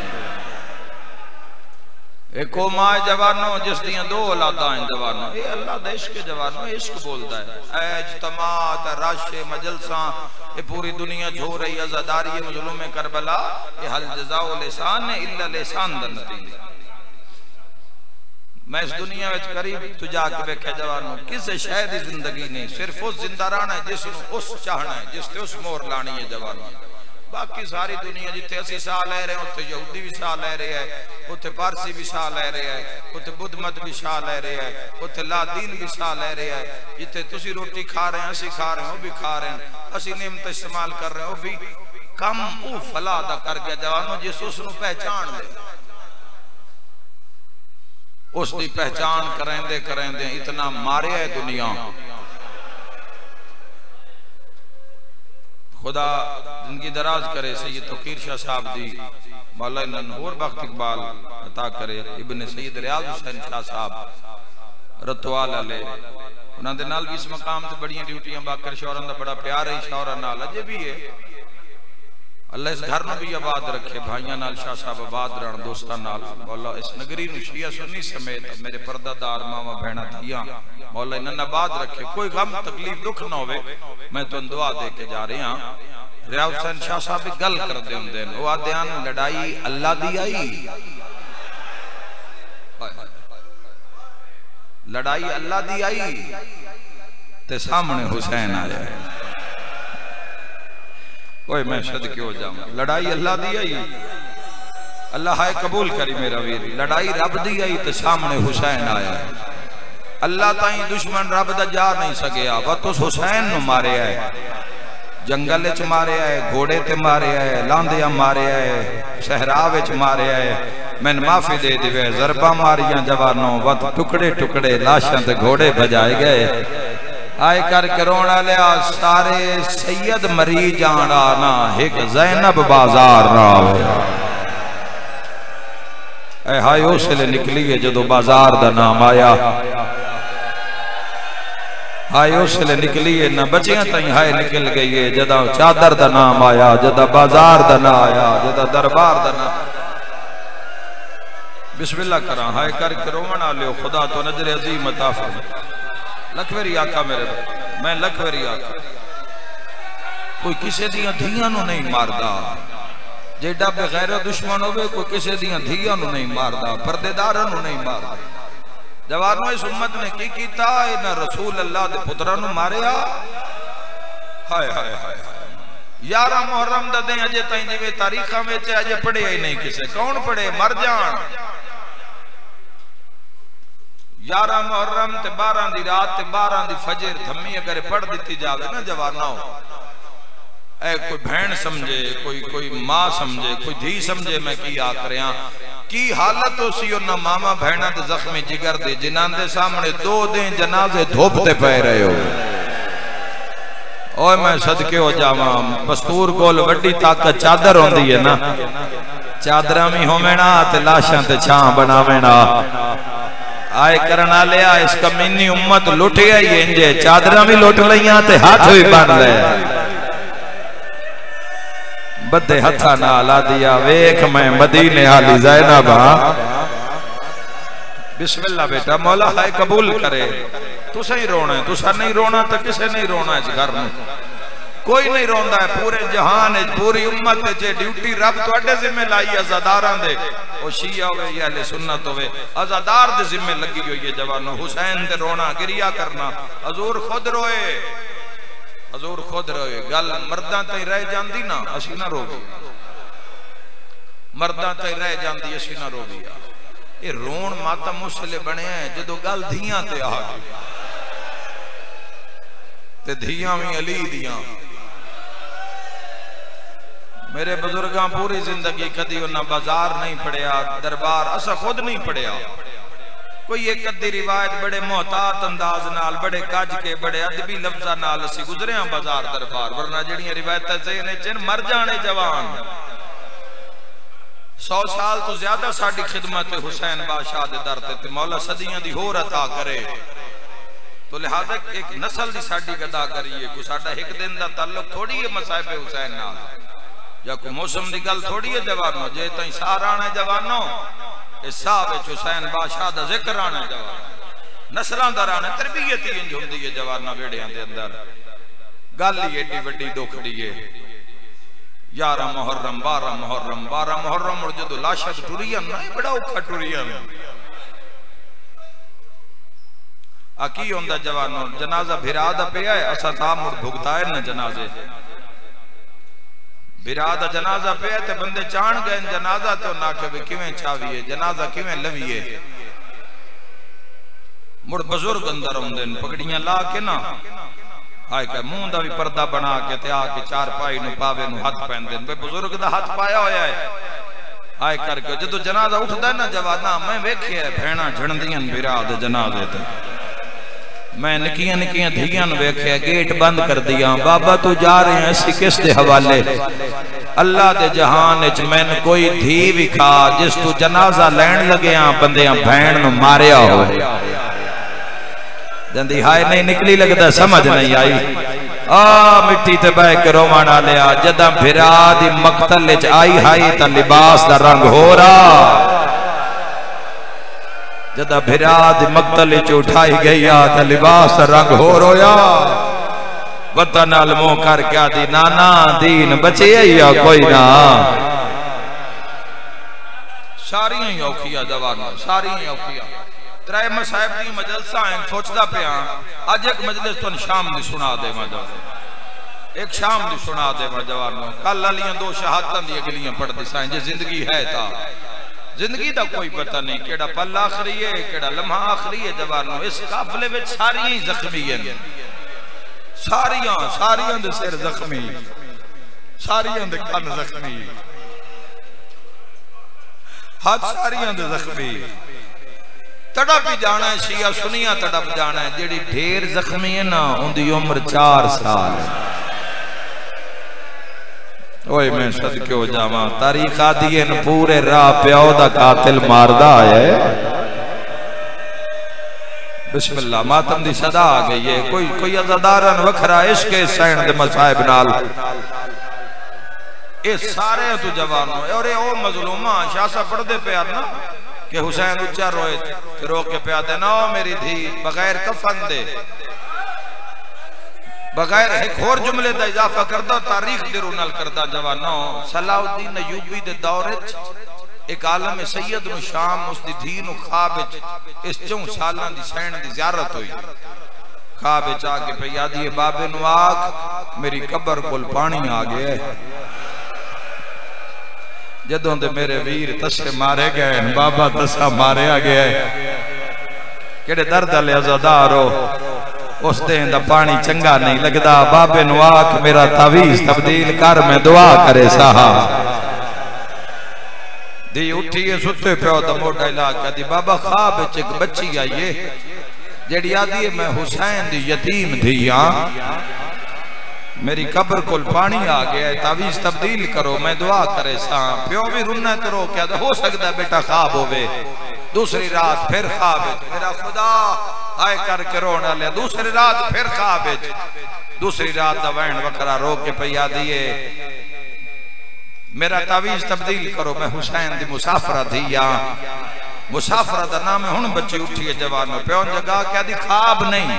एको मां जवानो जिस दियां 2 औलादा हैं जवानो। ये अल्लाह दा इश्क जवानो, इश्क बोलदा है। इज्तमात राशे मजलसा ये पूरी दुनिया जो रही अज़ादारी मजलूम करबला, ये हल जज़ाउ लिसान है इल्ला लिसान दा नतीजा। मैं इस दुनिया में करीब तू जाके वेखे जवानो किसी शय दी जिंदगी नहीं, सिर्फ उस जिंदा रहना है जिसनूं उस चाहना है, जिस ते उस मोहर लानी है जवानो। बाकी सारी दुनिया जिथे असी साह लै रहे हैं उत्थे यहूदी भी साह लै रहे हैं, उत्थे पारसी भी साह लै रहे हैं, उत्थे बुद्ध मत भी साह लै रहे हैं, उत्थे लादीन भी साह लै रहे हैं। जिथे तुसी रोटी खा रहे हैं असी खा रहे हैं वो भी खा रहे हैं, असी नेमत इस्तेमाल कर रहे हैं वो भी। कम ऊ फला दा कर गया जवानो जिस उसनूं पहचान ले, उसकी पहचान करेंदे करेंदे इतना मारिया है दुनिया। खुदा जिंदगी दराज करे। सैयद तौकीर शाह साहब दी मौला होर बख्त इकबाल अता करे। इब्न सैयद रियाज हुसैन शाह साहब रतवाल वाले उन्होंने नाल भी इस मकाम से बड़ियां ड्यूटियां बाकर शौहरां दा बड़ा प्यार है शौहरां नाल अजे भी है। अल्लाह इस घर में भी आबाद रखे, भाइयों नाल शाह साहब आबाद रहन, दोस्तां नाल मौला इस नगरी नूं शिया सुन्नी समेत मेरे पर्दादार मावा भैणा धियां मौला इन्हां आबाद रखे। कोई गम तकलीफ दुख ना होवे। मैं तुहानूं दुआ दे के जा रहा हां। रियाज हुसैन शाह साहब भी गल करदे हुंदे ने, वो आदे आन लड़ाई अल्लाह दी आई, लड़ाई अल्लाह दी आई ते सामने हुसैन आया। ओए मैं सदके हो जाऊं, लड़ाई अल्लाह दी आई, अल्लाह हाय कबूल करी मेरा वीर। लड़ाई रब दी आई ते सामने हुसैन आया। अल्लाह ताई दुश्मन रब दा जा नहीं सकिया, बस उस हुसैन नु मारे है, जंगल च मारे है, घोड़े ते मारे है, लांदिया मारे है, सहरा विच मारे है। मैंने माफी दे दिवे, जरबा मारियां जवानों, बस टुकड़े टुकड़े लाशां ते घोड़े बजाए गए। आए करके रोना लिया सारे सैयद मरी जाना ना एक ज़ैनब बाजार ना होया। हाय उसले निकली है जदों बाजार दा नाम आया, हाय उसले निकली है ना बचियां ताई हाय निकल गई है जदा चादर दा नाम आया, जदा बाजार दा ना आया, जदा दरबार दा ना। बिस्मिल्लाह करा हाय करके रोवन वाले खुदा तो नजर अजीम अता फरमा। लखवेरी आका मेरे, मैं लखवेरी आका कोई किसी दियां धियां नूं नहीं मारदा, जेड़ा बगैर दुश्मन होवे कोई किसी दियां धियां नूं नहीं मारदा, पर्देदारां नूं नहीं मारदा। जवानों इस उम्मत ने की कीता, इन्हां रसूल अल्लाह दे पुत्रां नूं मारिया। हाय हाय हाय 11 मुहर्रम दा दिन अजे ताईं जिवें तारीखां विच अजे पढ़िया ही नहीं किसे, कौन पढ़े मर जान। 11 मुहर्रम ते 12 दी रात ते 12 दी फजर थम्मी अगर पढ़ दी जावे ना जवानों, ऐ कोई बहन समझे, कोई मां समझे, कोई धी समझे मैं की आख रहा की हालत उसी उन्हां मामा बहना दे जख्मी जिगर दे जिन्हां दे सामने 2 दिन जनाजे धोपते पै रहे हो। ओए मैं सदके हो जावा बस्तूर कोल वड्डी ताकत चादर होंदी है ना चादर भी होवेना ते लाशां ते छां बनावेना आए करन वाले इस कमीनी उम्मत लुट गई इंजे चादर भी लुट लईयां ते हाथ भी बन ले बदे हथा नाल आ दिया वेख मैं मदीने वाली ज़ैनब बिस्मिल्लाह बेटा मौला हाय कबूल करे तुसा ही रोना है तुसा नहीं रोना तो किसे नहीं रोना इस घर में कोई नहीं रोंदा है पूरे जहान पूरी उम्मत जे ड्यूटी रब तुहाडे जिम्मे लाई अज़ादारां दे ओ शिया होवे या अहले सुन्नत होवे अज़ादार दे जिम्मे लगी हुई है जवानों हुसैन दे रोना गिरिया करना हजूर खुद रोए गल मर्दां ते रह जांदी ना असी ना रोवी मर्दां ते रह जांदी असी ना रोवी ये रोण मातम उसले बने जदों गल धियां ते आ गई ते धियां भी अली दियां मेरे बुजुर्गां पूरी जिंदगी कदी उन्हां बाजार नहीं पढ़िया दरबार असा खुद नहीं पढ़िया कोई एक अद्धी रिवायत बड़े मोहतात अंदाज नाल बड़े कज के बड़े अदबी लफ्जा नाल असी गुजरे हां बाजार दरबार वरना जड़ियां रिवायतां ज़हन च मर जाने जवान 100 साल तो ज्यादा साडी खिदमत हुसैन बादशाह दे दर ते मौला सदियां दी होर अता करे तो लिहाजा एक नस्ल दी साडी गदा करिए को साडा एक दिन दा ताल्लुक थोड़ी है मसाइब हुसैन नाल या कोई मौसम दी गल थोड़ी है जवानों जे तई सार आने जवानों इस साहब हुसैन बादशाह दा जिक्र आने जवान नस्लां दा आने तरबियत ही इंज हुंदी है जवाना वेड़ियां दे अंदर गल ही एडी वड्डी दुखड़ी है 11 मुहर्रम 12 मुहर्रम और जदों लाशा टुरियन ना बड़ा औखा टुरियन आ की होंदा जवानों जनाजा भिरा दा पिया है असा ता मुड़ भुगताए न जनाजे भिरा दा जनाजा पिया ते बंदे चाण गए जनाजा तो ना के वे किवें चावीए जनाजा किवें लवीए मुड़ बुजुर्ग अंदर आउंदे पगड़ियां ला के ना हाय का मुंह दा भी पर्दा बना के ते आके चार पाई नु पावे नु हाथ पैंदे वे बुजुर्ग दा हाथ पाया होया है हाय करके जदों जनाजा उठदा ना जवाना मैं वेखिया भेणा झणदियां भिरा दे जनाजे ते मैं निकियां निकियां धियां वेखिया गेट बंद कर दिया बाबा तू जा रहे हैं इसी किस दे हवाले अल्लाह दे जहान विच मैन कोई धी विखा जिस तू जनाजा लैण लगया बंदियां भैण नु मारिया हो जंदी हाय नहीं निकली लगदा समझ नहीं आई आ मिट्टी ते बह के रोवण वालिया जदा भिरा दी मकतल विच आई हाई ता लिबास दा रंग हो रहा जदा भिरा दी मकतल विच उठाई गई ता लिबास दा रंग हो रोया वतन नाल मुंह कर के आदी नाना दीन बचे या कोई ना सारियां ही औखियां जवाना सारियां ही औखियां त्रै मसाइब दी मजलसा हैं सोचदा पिया अज एक मजलिस तुन शाम दी सुना दे एक शाम दी सुना दे जवानों कल वालियां 2 शहादतां दी अगलियां पढ़दे सां जे जिंदगी है ता जिंदगी दा कोई पता नहीं केड़ा पल आखरी है केड़ा लम्हा आखरी है जवानों इस काफले विच सारियां ही जख्मी हैं सारियां दे सिर जख्मी सारियां दे कान जख्मी हाथ सारियां दे जख्मी तड़प ही जाना है शिया सुनिया तड़प जाना है जेड़ी ढेर जख्मी है ना उनकी उम्र 4 साल ओए मैं सदके हो जावा तारीख आदि है पूरे राह प्यो दा कातिल मारदा है बिस्मिल्लाह मातम दी सदा आ गई है कोई अज़ादारन वखरा इश्क सैन दे मसाइब नाल ए सारे तू जवानों और ओ मजलूमा शासा पढ़दे पे ना कि हुसैन उच्चा रोए रो के प्या देना मेरी धी बगैर कफन दे बगैर एक और जुमले दा इजाफा करदा तारीख दे रोनल करदा जवानों सलाउद्दीन अय्यूबी दे दौर विच एक आलम सैयद नु शाम उसदी धी नु ख्वाब विच इस 4 सालां दी सैन दी ज़ियारत हुई ख्वाब विच आके पे यादी बाबे नु आख मेरी कब्र कोल पानी आ गया जदों दे मेरे वीर तस्से मारे गए बाबा तस्सा मारिया गया केड़े दर्द वाले अज़ादार हो उस दिन दा पानी चंगा नहीं लगदा बाबे नु आख मेरा तावीज़ तब्दील कर मैं दुआ करे साहा दी उठी है सुते पियो दा मोटा इलाका दी बाबा ख्वाब विच एक बच्ची आई है जेड़ी आदी है मैं हुसैन दी यतीम थी मेरी कब्र को पानी आ गया, तावीज तब्दील करो। मैं दुआ करे सा प्यो भी रुना करो, क्या हो सकता बेटा ख्वाब होवे। दूसरी रात फिर ख्वाब, मेरा खुदा आए करके रोना ले। दूसरी रात फिर ख्वाब, दूसरी रात दवैन वकरा रो के पिया दिए, मेरा तावीज तब्दील करो। मैं हुसैन दी मुसाफरा थी या मुसाफरा का नाम है। हुण बच्ची उठी है जवान प्यो जगा क्या दी ख्वाब नहीं।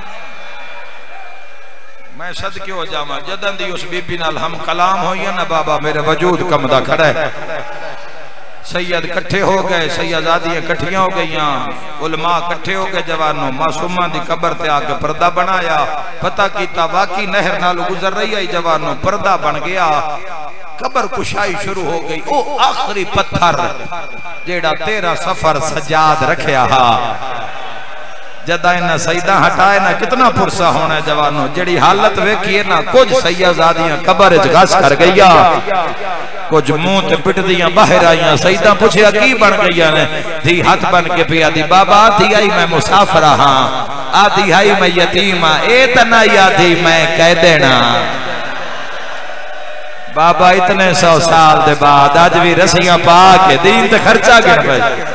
मैं सदके हो जावा जदन दी उस बीबी नाल हम कलाम होई ना बाबा, मेरे वजूद कमदा खड़ा है। सैयद कट्ठे हो गए, सैयदादियां कट्ठियां हो गईयां, उलमा कट्ठे हो गए। जवानों मासूमा दी कब्र ते आके पर्दा बनाया, पता कीता वाकई नहर नाल गुजर रही है। जवानों पर्दा बन गया, कब्र कुशाई शुरू हो गई। ओ आखिरी पत्थर जेड़ा तेरा सफर सजाद रखया हा, जदा इन्हें सईदा हटाए ना कितना पुरसा होना है। जवानों जेड़ी हालत वेखिए ना, कुछ सैयदादियां कब्र च घस कर गईया, कुछ मुंह ते पिट दियां बाहर आईयां। सईदा पूछया की बन गईया ने, धी हाथ बन के पिया दी बाबा आधी आई मैं मुसाफरा हां, आधी आई मैं यतीम हां, ए तना आधी मैं कह देना। बाबा इतने 100 साल दे बाद अज भी रस्सियां पा के दीन ते खर्चा गिन भाई।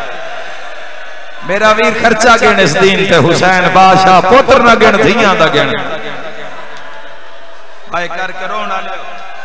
मेरा वीर खर्चा गिन इस दीन ते, हुसैन बादशाह पुत्र न गिन धियां दा गिन। आए करके रोना ले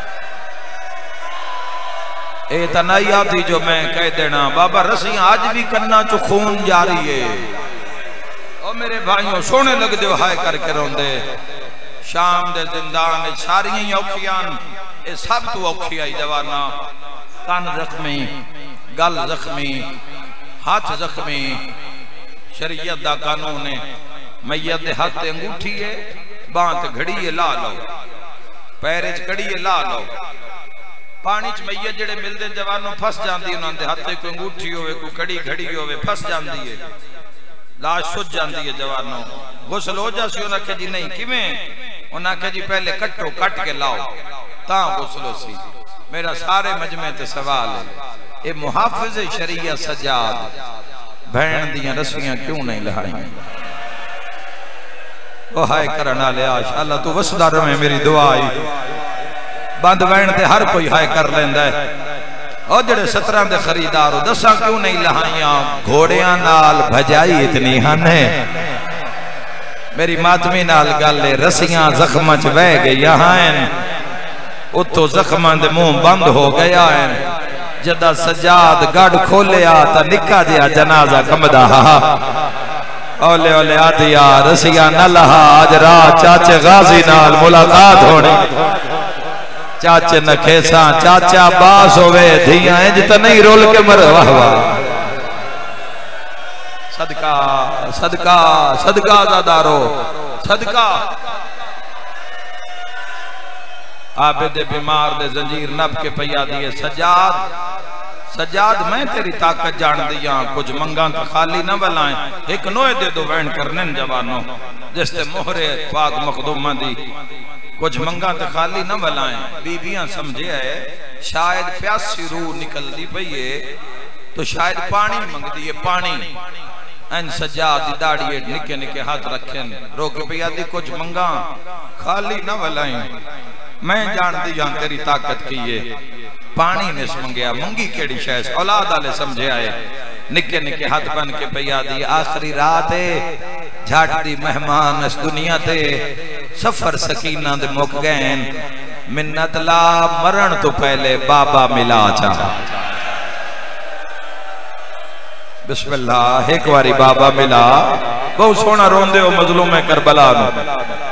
ए तनाई आती जो मैं कह देना। बाबा रस्सियां आज भी कन्ना चो खून जारी है। ओ मेरे भाइयों सोने लग दो हाय करके रोंदे। शाम दे जिंदान सारियां औखियां, ए सब तो औखी आई जवाना। कान जख्मी, गल जख्मी, हाथ जख्मी। शरीयत दा कानून है मैयत दे हाथ ते अंगूठी है, बांह ते घड़ी है ला लो, पैरे च घड़ी है ला लो। पानी च मैयत जेड़े मिलदे जवानों फस जांदी, उन्हां दे हाथ ते कोई अंगूठी होवे कोई घड़ी घड़ी होवे फस जांदी है, लाश सुज जांदी है। जवानों गुस्ल हो जासी, उन्हां के जी नहीं किवें, उन्हां के जी पहले कट्टो कट के लाओ तां गुस्ल सी। मेरा सारे मजमे ते सवाल है, ये मुहाफिज शरीयत सजाद भैन दियां रस्सियां क्यों नहीं लहाई। ओ हाय करन वाले आशाल्ला तू वसदा रहे, मेरी दुआ आई। बंद वैन ते हर कोई हाय कर लेंदा है। ओ जेड़े 17 दे खरीदार हो दसा क्यों नहीं लहाइयां, घोड़ियां नाल भजाई इतनी हने। मेरी मातमी नाल गल है, रस्सियां जख्मां च बह गईयां हैं, उतो जख्मां दे मुंह बंद हो गया है। जदा सजाद गढ़ खोलिया ता निक्का जिहा जनाजा कमदा हा। ओले ओले आदिया रसिया न लहा, आज रात चाचे गाजी नाल मुलाकात होनी। चाचे न खेसा चाचा बास होवे, धियां इंज त नहीं रोल के मर। वाह वाह सदका सदका सदका दादारो सदका। आबिद बीमार दे जंजीर नब के पिया दिए। सजाद सजाद मैं तेरी ताकत जान दिया, कुछ मंगा तो खाली न बलाएं, एक नोए दे दो वैन करने जवानों जिसते मोहरे पाक मखदूमा दी, कुछ मंगा तो खाली न बलाएं। बीबियां समझे है शायद प्यासी रूह निकलती पई है तो शायद पानी मंगदी है, पानी। एन सजाद दी दाढ़ी निके निके हाथ रखे रोक पिया दी, कुछ मंगा खाली न बलाएं। मैं जानती हाँ तेरी ताकत की है, पानी ने मंगया मंगी केड़ी शैस औलाद वाले समझे आए। निके निके हाथ बन के पिया दी। आखिरी रात है झट दी मेहमान इस दुनिया ते, सफर सकीना दे मुक गए। मिन्नत ला मरण तो पहले बाबा मिला चा। बिस्मिल्लाह एक बारी बाबा मिला, बहुत सोना रोंदे हो मजलूम है करबला में।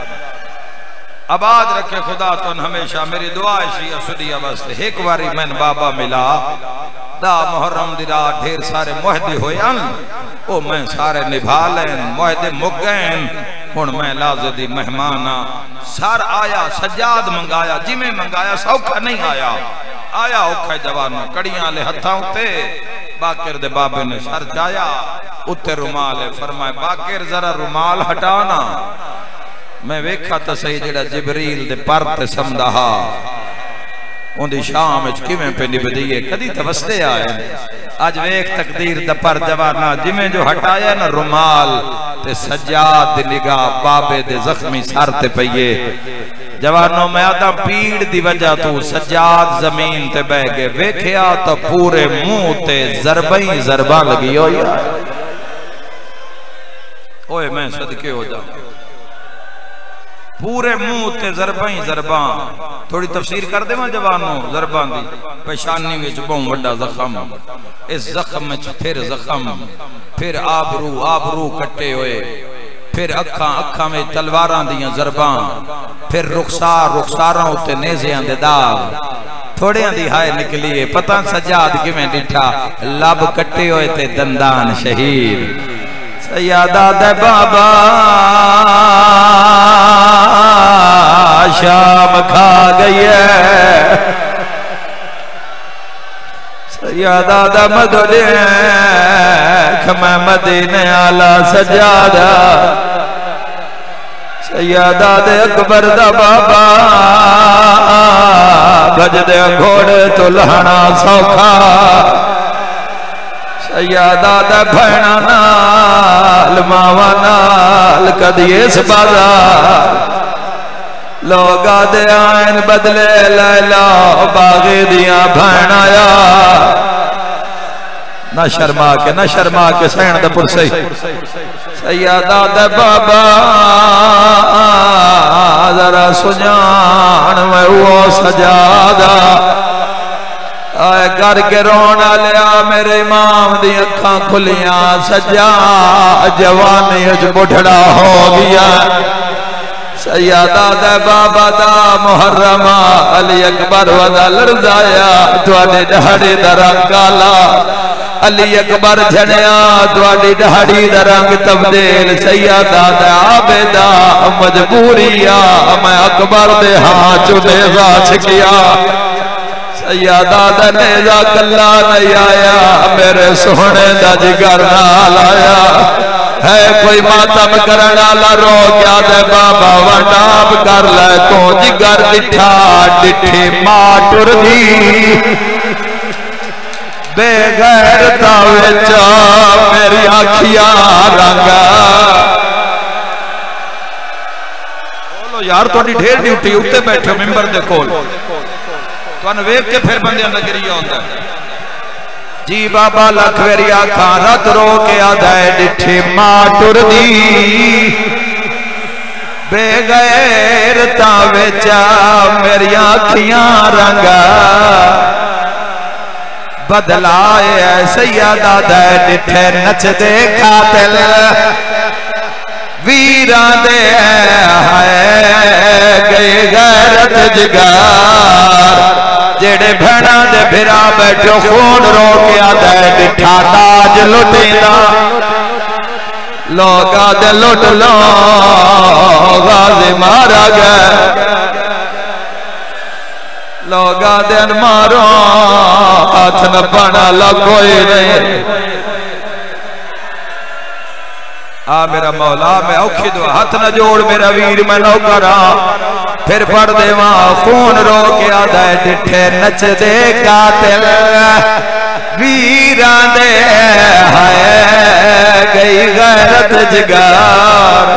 आबाद रखे खुदा तो हमेशा, मेरी दुआ है सुदिया वास्ते। एक बारी मैंने बाबा मिला दा मुहर्रम दी रात, ढेर सारे मुहदे होए ओ मैं सारे निभा लें, मुहदे मुक गए। हुण मैं लाज़े दी मेहमान सर आया, सजाद मंगाया, जिमें मंगाया सौखा नहीं आया, आया औखा जवानों। कड़ियां ले हत्थां उत्ते बाकिर दे बाबे ने सर चाया, उत्ते रुमाल है। फरमाए बाकिर जरा रुमाल हटाना। मैं वेखा तो सही जेड़ा जिबरील दे पर ते समदा हा, उंदी शाम विच किवें पे निभदी है, कदी तो वसदे आए। अज वेख तकदीर दा पर जवाना, जिवें जो हटाया ना रुमाल ते सजाद दी निगाह बाबे दे जख्मी सर ते पईए। जवानों मैं आता पीड़ दी वजह तू सज्जाद जमीन ते बह गए वेख्या तो पूरे मुंह ते ज़रबा ही ज़रबा लगी हो यार। ओए मैं सदके हो जाऊं पूरे मुंह ते ज़रबा ही ज़रबा। थोड़ी तफसीर कर देवा जवानों ज़रबा दी। पेशानी विच बहुत बड़ा जख्म, इस जख्म में फिर जख्म, फिर आबरू आबरू कट्टे हुए, फिर अखा अखा में तलवारां दियां ज़रबां, फिर रुखसार रुखसारां उत्ते नेज़ियां दे दाग, थोड़ियां दी हाय निकली है। पता सज्जाद किवें डिठा लब कट्टे हुए ते दंदान शहीद। सैयदा दे बाबा शाम खा गई है, सैयदा दा मददे मैं मदीने आला सज्जादा, सैयदा दे अकबर दा बाबा भजदे घोड़े तो लहना सौखा, सैयदा दा भैणा नाल मावा नाल कदी इस बाजार लोग आदे आन बदले लैला बागे दिया भैणाया। ना शर्मा के सैन दा पुरसई सैयदा दे बाबा जरा सुजान मैं वो सजादा आए करके रोना लिया मेरे इमाम दी अखां खुलियां सजा जवानी बुढ़ड़ा हो गया। सैयदा दे बाबा दा मुहर्रमा अली अकबर वदा लड़दाया तुहाडे दहाड़े दा रंग काला, अली अकबर झड़िया तुहाडी दहाड़ी दा रंग तब्दील। सैयदा दा आबेदा मजबूरिया मैं अकबर दे हाथ नेज़ा छिकिया, सैयदा दा नेज़ा कल्ला नहीं आया मेरे सोहने दा जिगर नाल आया। है कोई मातम करन वाला रो क्या दे बाबा वंडाप कर ले तू जिगर डिठा डिठी मां टुरदी बेगैरता विच मेरी आखियां रंगा। बोलो यार थोड़ी ढेर ड्यूटी उत्ते बैठे मिंबर दे कोल तुहानू वेख के फिर बंदे दा गिरिया होंदा जी। बाबा लख वेरी आखा रत रो के आदा डिठी मां टुरदी बेगैरता विच मेरी आखियां रंगा। बदलाए सैयदा दे डिठे नचदे कातिल वीरां दे है गए गैरत जिगार, जेड़े भैणा दे फिरा बैठो खून रो के आदा डिठा ताज लुटेंदा लोग आदे लुट लो गाजी मारा गया लोग आदे मारो हाथ न पाना ला कोई नहीं। आ मेरा मौला मैं औखी दुआ हाथ न जोड़ मेरा वीर मैं नौकरा फिर पढ़ देवा खून रो के आदा डिठे नच दे कातिल वीरां दे है गई गैरत जिगार।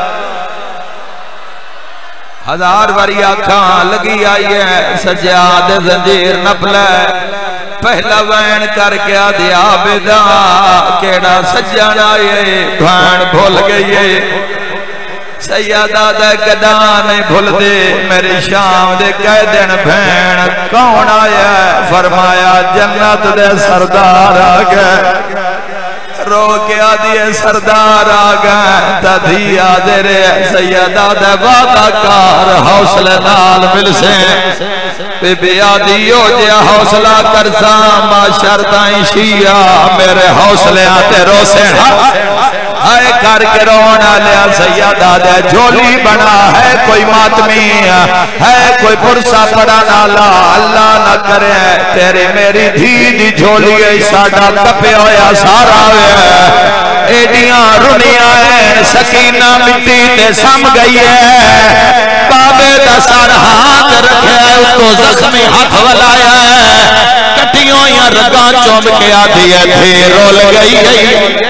हजार बारी आखा लगी आई है सज्जाद जंजीर नपले पहला वैन करके आदिया बेदा केड़ा सज्जन आए भैन भूल गई है। सैयदा दा कदा नहीं भूल दे मेरी शाम दे कह दिन भैन कौन आया फरमाया जन्नत दे सरदार आ गए। रो के आदिए सरदार आ गए तधी आदे रे सैयदा दे वादा कार हौसले नाल मिल से बेबी आदि हो जा हौसला कर सा माशर ताई शिया मेरे हौसले आते रोसे हाय करके रोना लिया सैयदा दे झोली बना है कोई मातमी है कोई पुरसा पड़ा नाला अल्लाह न करे तेरे मेरी धी दी झोली साडा कपे होया सारा एडिया रुनिया है सकीना मिट्टी ते सम गई है बाबे दा सर हाथ रखे तो जख्मी हाथ वलाया कटियों या रगा चुम के आधी है रोल गई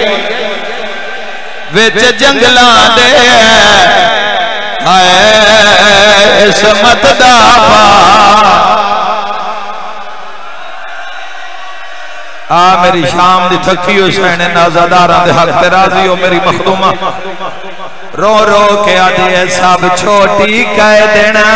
विच जंगलां दे हाय इस दा आ मेरी शाम दी थकी हुसैन नाज़ादारां दे हक ते राजी हो मेरी मखदूमा रो रो के आदि है सब छोटी कह देना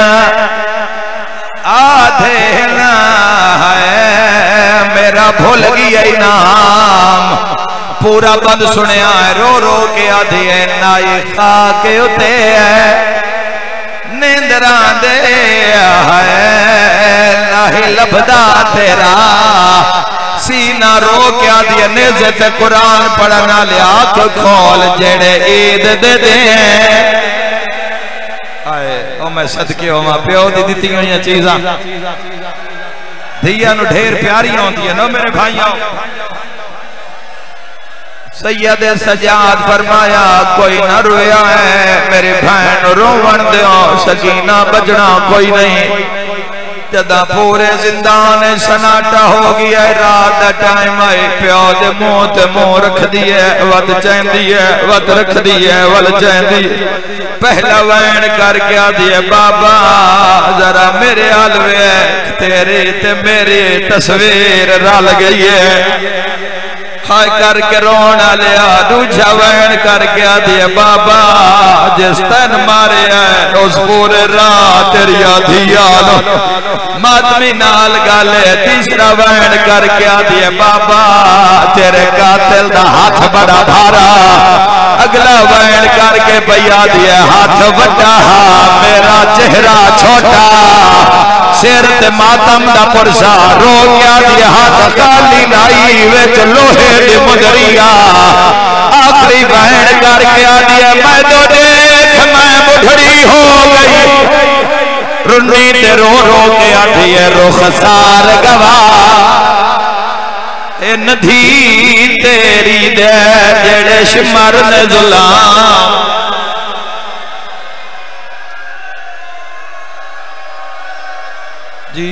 आधे ना है मेरा भूल गया नाम पूरा बंद सुनिया है रो रो के आदि है ना ये खा के उते है नींदरा दे है ना ही लभदा तेरा सीना रो के आदि नेज़े ते कुरान पढ़ना लिया तो खोल जेड़े ईद दे दे आए ओ मैं सदके होवां प्यो दी दित्ती हुई चीज़ां धिया नूं ढेर प्यारियां होंदियां ना मेरे भाइयों सैयद सजाद फरमाया कोई न रोया है मेरी बहन रोवन दो सकीना बजना कोई नहीं जदा पूरे जिंदान सनाटा हो गया रात का टाइम आए प्यो दे मुंह ते मुंह रख दिए वत चाहती है वत रख दिए वल चाहती पहला वैन करके आदि है बाबा जरा मेरे हाल वेख तेरे ते मेरी तस्वीर रल गई है हाय करके रोना लिया दूजा वैन करके आदि है बाबा जिस तन मारे है उस पूरे रात तेरी धिया मातमी नाल गल तीसरा वैन करके आदि है बाबा तेरे कातिल दा हाथ बड़ा भारा अगला वैन करके भैया दिया हाथ बड़ा मेरा चेहरा छोटा सिर ते मातम दा पुरसा रो गया दिया हाथ काली लाई विच लोहे दी मुदरिया आखिरी वैन करके आदि मैं तो देख मैं बुढ़ड़ी हो गई रुन्नी ते रो रो के आदि है रुखसार गवा ए नधी तेरी दे जेड़े शिमर ने जुलाम जी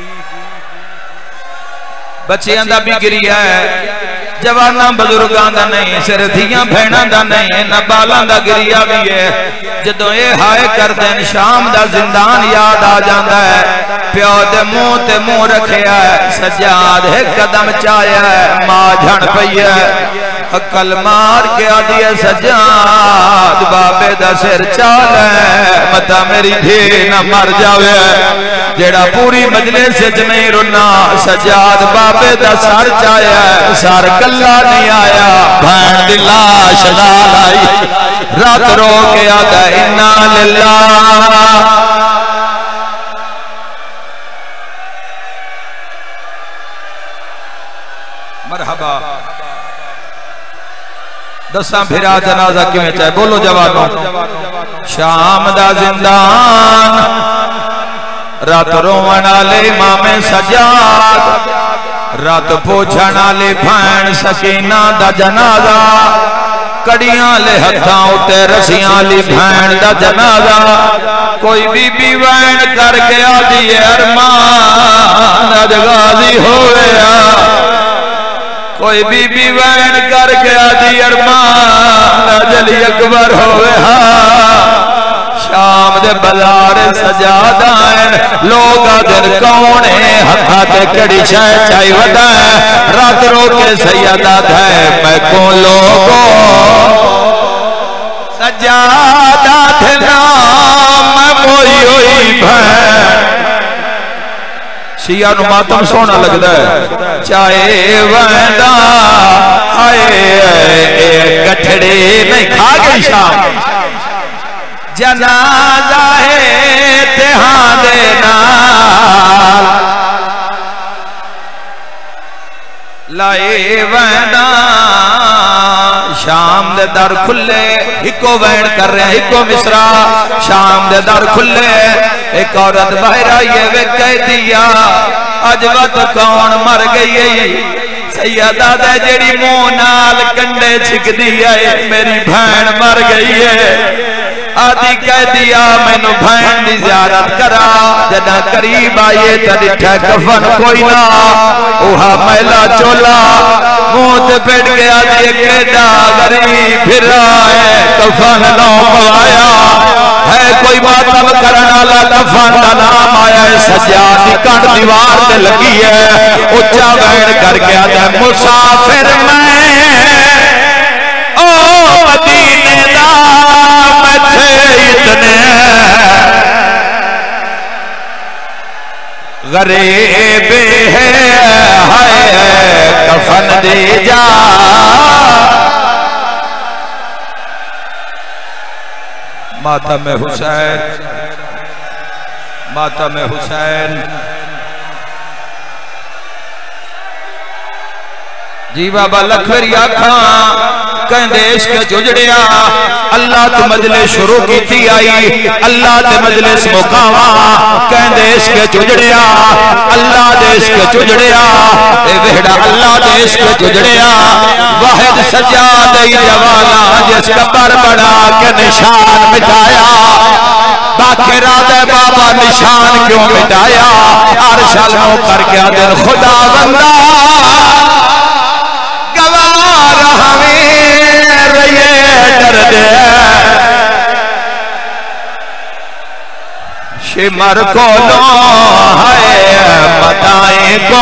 बच्चियां दा भी गिरिया है जवाना बजुर्गों का नहीं सिर धियां भैणों का नहीं इन्हां बालां दा गिरिया भी है जदों ये हाय कर देन शाम दा जिंदान याद आ जाता है प्यो दे मुंह ते मुंह रखिया है सजाद एक कदम चाया है मां झण पई है अकल मार के आदि है सजाद बाबे दा सिर चाल है मता मेरी धी न मर जावे जेड़ा पूरी मजलिस च नहीं रुना सजाद बाबे दा सर चाया सर कला नहीं आया भैन दी लाश नाल आई रात रो के आदा इन्ना लिल्लाह मरहबा दसा फिरा जनाजा किवें चाहे बोलो जवानों शाम दा जिंदान रात रोवन वाले इमामे सजाद रात पोछण वाली भैन सकीना दा जनाजा कड़ियां ले हथां उत्ते रसियां वाली भैन दा जनाजा कोई बीबी वैन करके आदि अरमान अज गाजी होया कोई बीबी वैन करके आदि अरमान अजली अकबर होया शाम दे बाजार सजादा है लोग आदर कौन है हथा ते कड़ी शह चाई वदा है रात रो के सैयदा है मैं को लोगो सजादा थे नाम मोई होई भैन शिया नु मातम सोना लगता है चाहे वंदा आए गठड़े नहीं खा गई शाम जनाजा है तिहां दे नाल लाए वैना शाम दे दर खुले इको वैन कर रहे इको मिसरा शाम दे दर खुले एक औरत बाहर आई वे कह दिया अज वत कौन मर गई सैयदा दे जेड़ी मुंह नाल कंडे छिकदी है मेरी बहन मर गई है आदि कह दिया मैनू बहन की जियारत करा जदा करीब आइए तो दिखा कफन कोई ना उहा मैला चोला मुंह ते पेट गया केडा गरीब फिर है कफन ना पवाया है कोई मातम करने वाला कफन ना सज्जाद दी कंड दीवार ते लगी है, उच्चा वैन करके आदा मुसाफिर मैं ओ मदीने दा मैथे इतने गरीब है कफन दे जा मातम हुसैन, मातम हुसैन जी बाबा लखवरी आखा कहंदे इश्क जुजड़िया अल्लाह तो मजलिस शुरू की आई, अल्लाह ते मजलिस मुकावा कहंदे इश्क जुजड़िया अल्लाह दे इश्क जुजड़िया ए वेड़ा अल्लाह दे इश्क जुजड़िया वाहिद सज्जाद जवाना जिस कबर बना के निशान मिटाया बाखिरा दे बाबा निशान क्यों मिटाया अरशल नो करके दिल खुदा बंदा गवार हमें रहे डरदे शिमर को लो है बताए को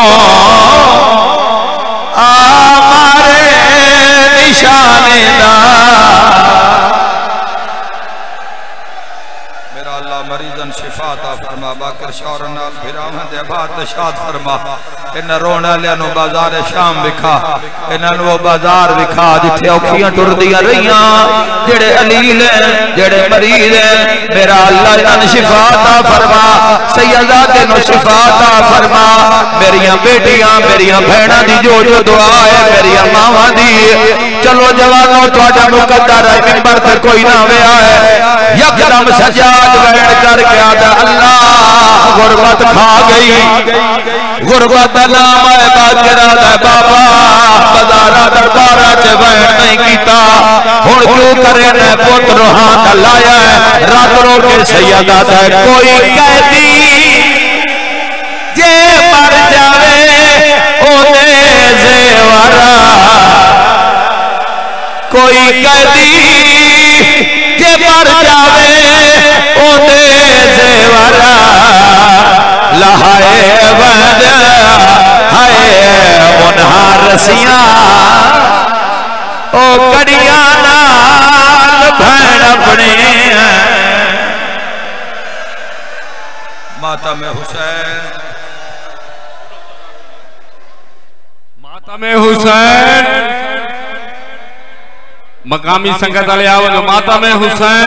हमारे निशाने दा मेरा अल्लाह मरीजन शिफा ता फरमा बाकर शौर नाल भिरावां दे बात शाद फरमा इन रोने वाले नु बाजार शाम विखा इन्हां नु बाजार विखा जिथे औखियां टुरदियां रहियां जेड़े अलील जेड़े मरीज मेरा अल्लाह इन्हां शिफा ता फरमा सैयदा दे नु शिफा ता फरमा मेरियां बेटियां मेरियां बहनां दी जो जो दुआ है मेरियां मावां दी चलो जवानों तुहाडा मुकद्दर है मिंबर ते कोई ना आया है यकदम सज्जाद वैन करके आदा अल्लाह गुरबत खा गई गुरबत नाम है बाजरा दा बाबा बाजारा दरबारा च वैन नहीं कीता हुण क्यों करे ने पुत्र हाथ लाया रात रो के सैयदा दा कोई कैदी जे मर जावे ओदे जेवरा कोई कैदी जे मर जावे ओदे जेवरा लहाए बंद हाय उन्हा रसियां ओ कड़ियां नाल भैन अपने मातम हुसैन मातम हुसैन मकामी संगत वाले आओ मातम हुसैन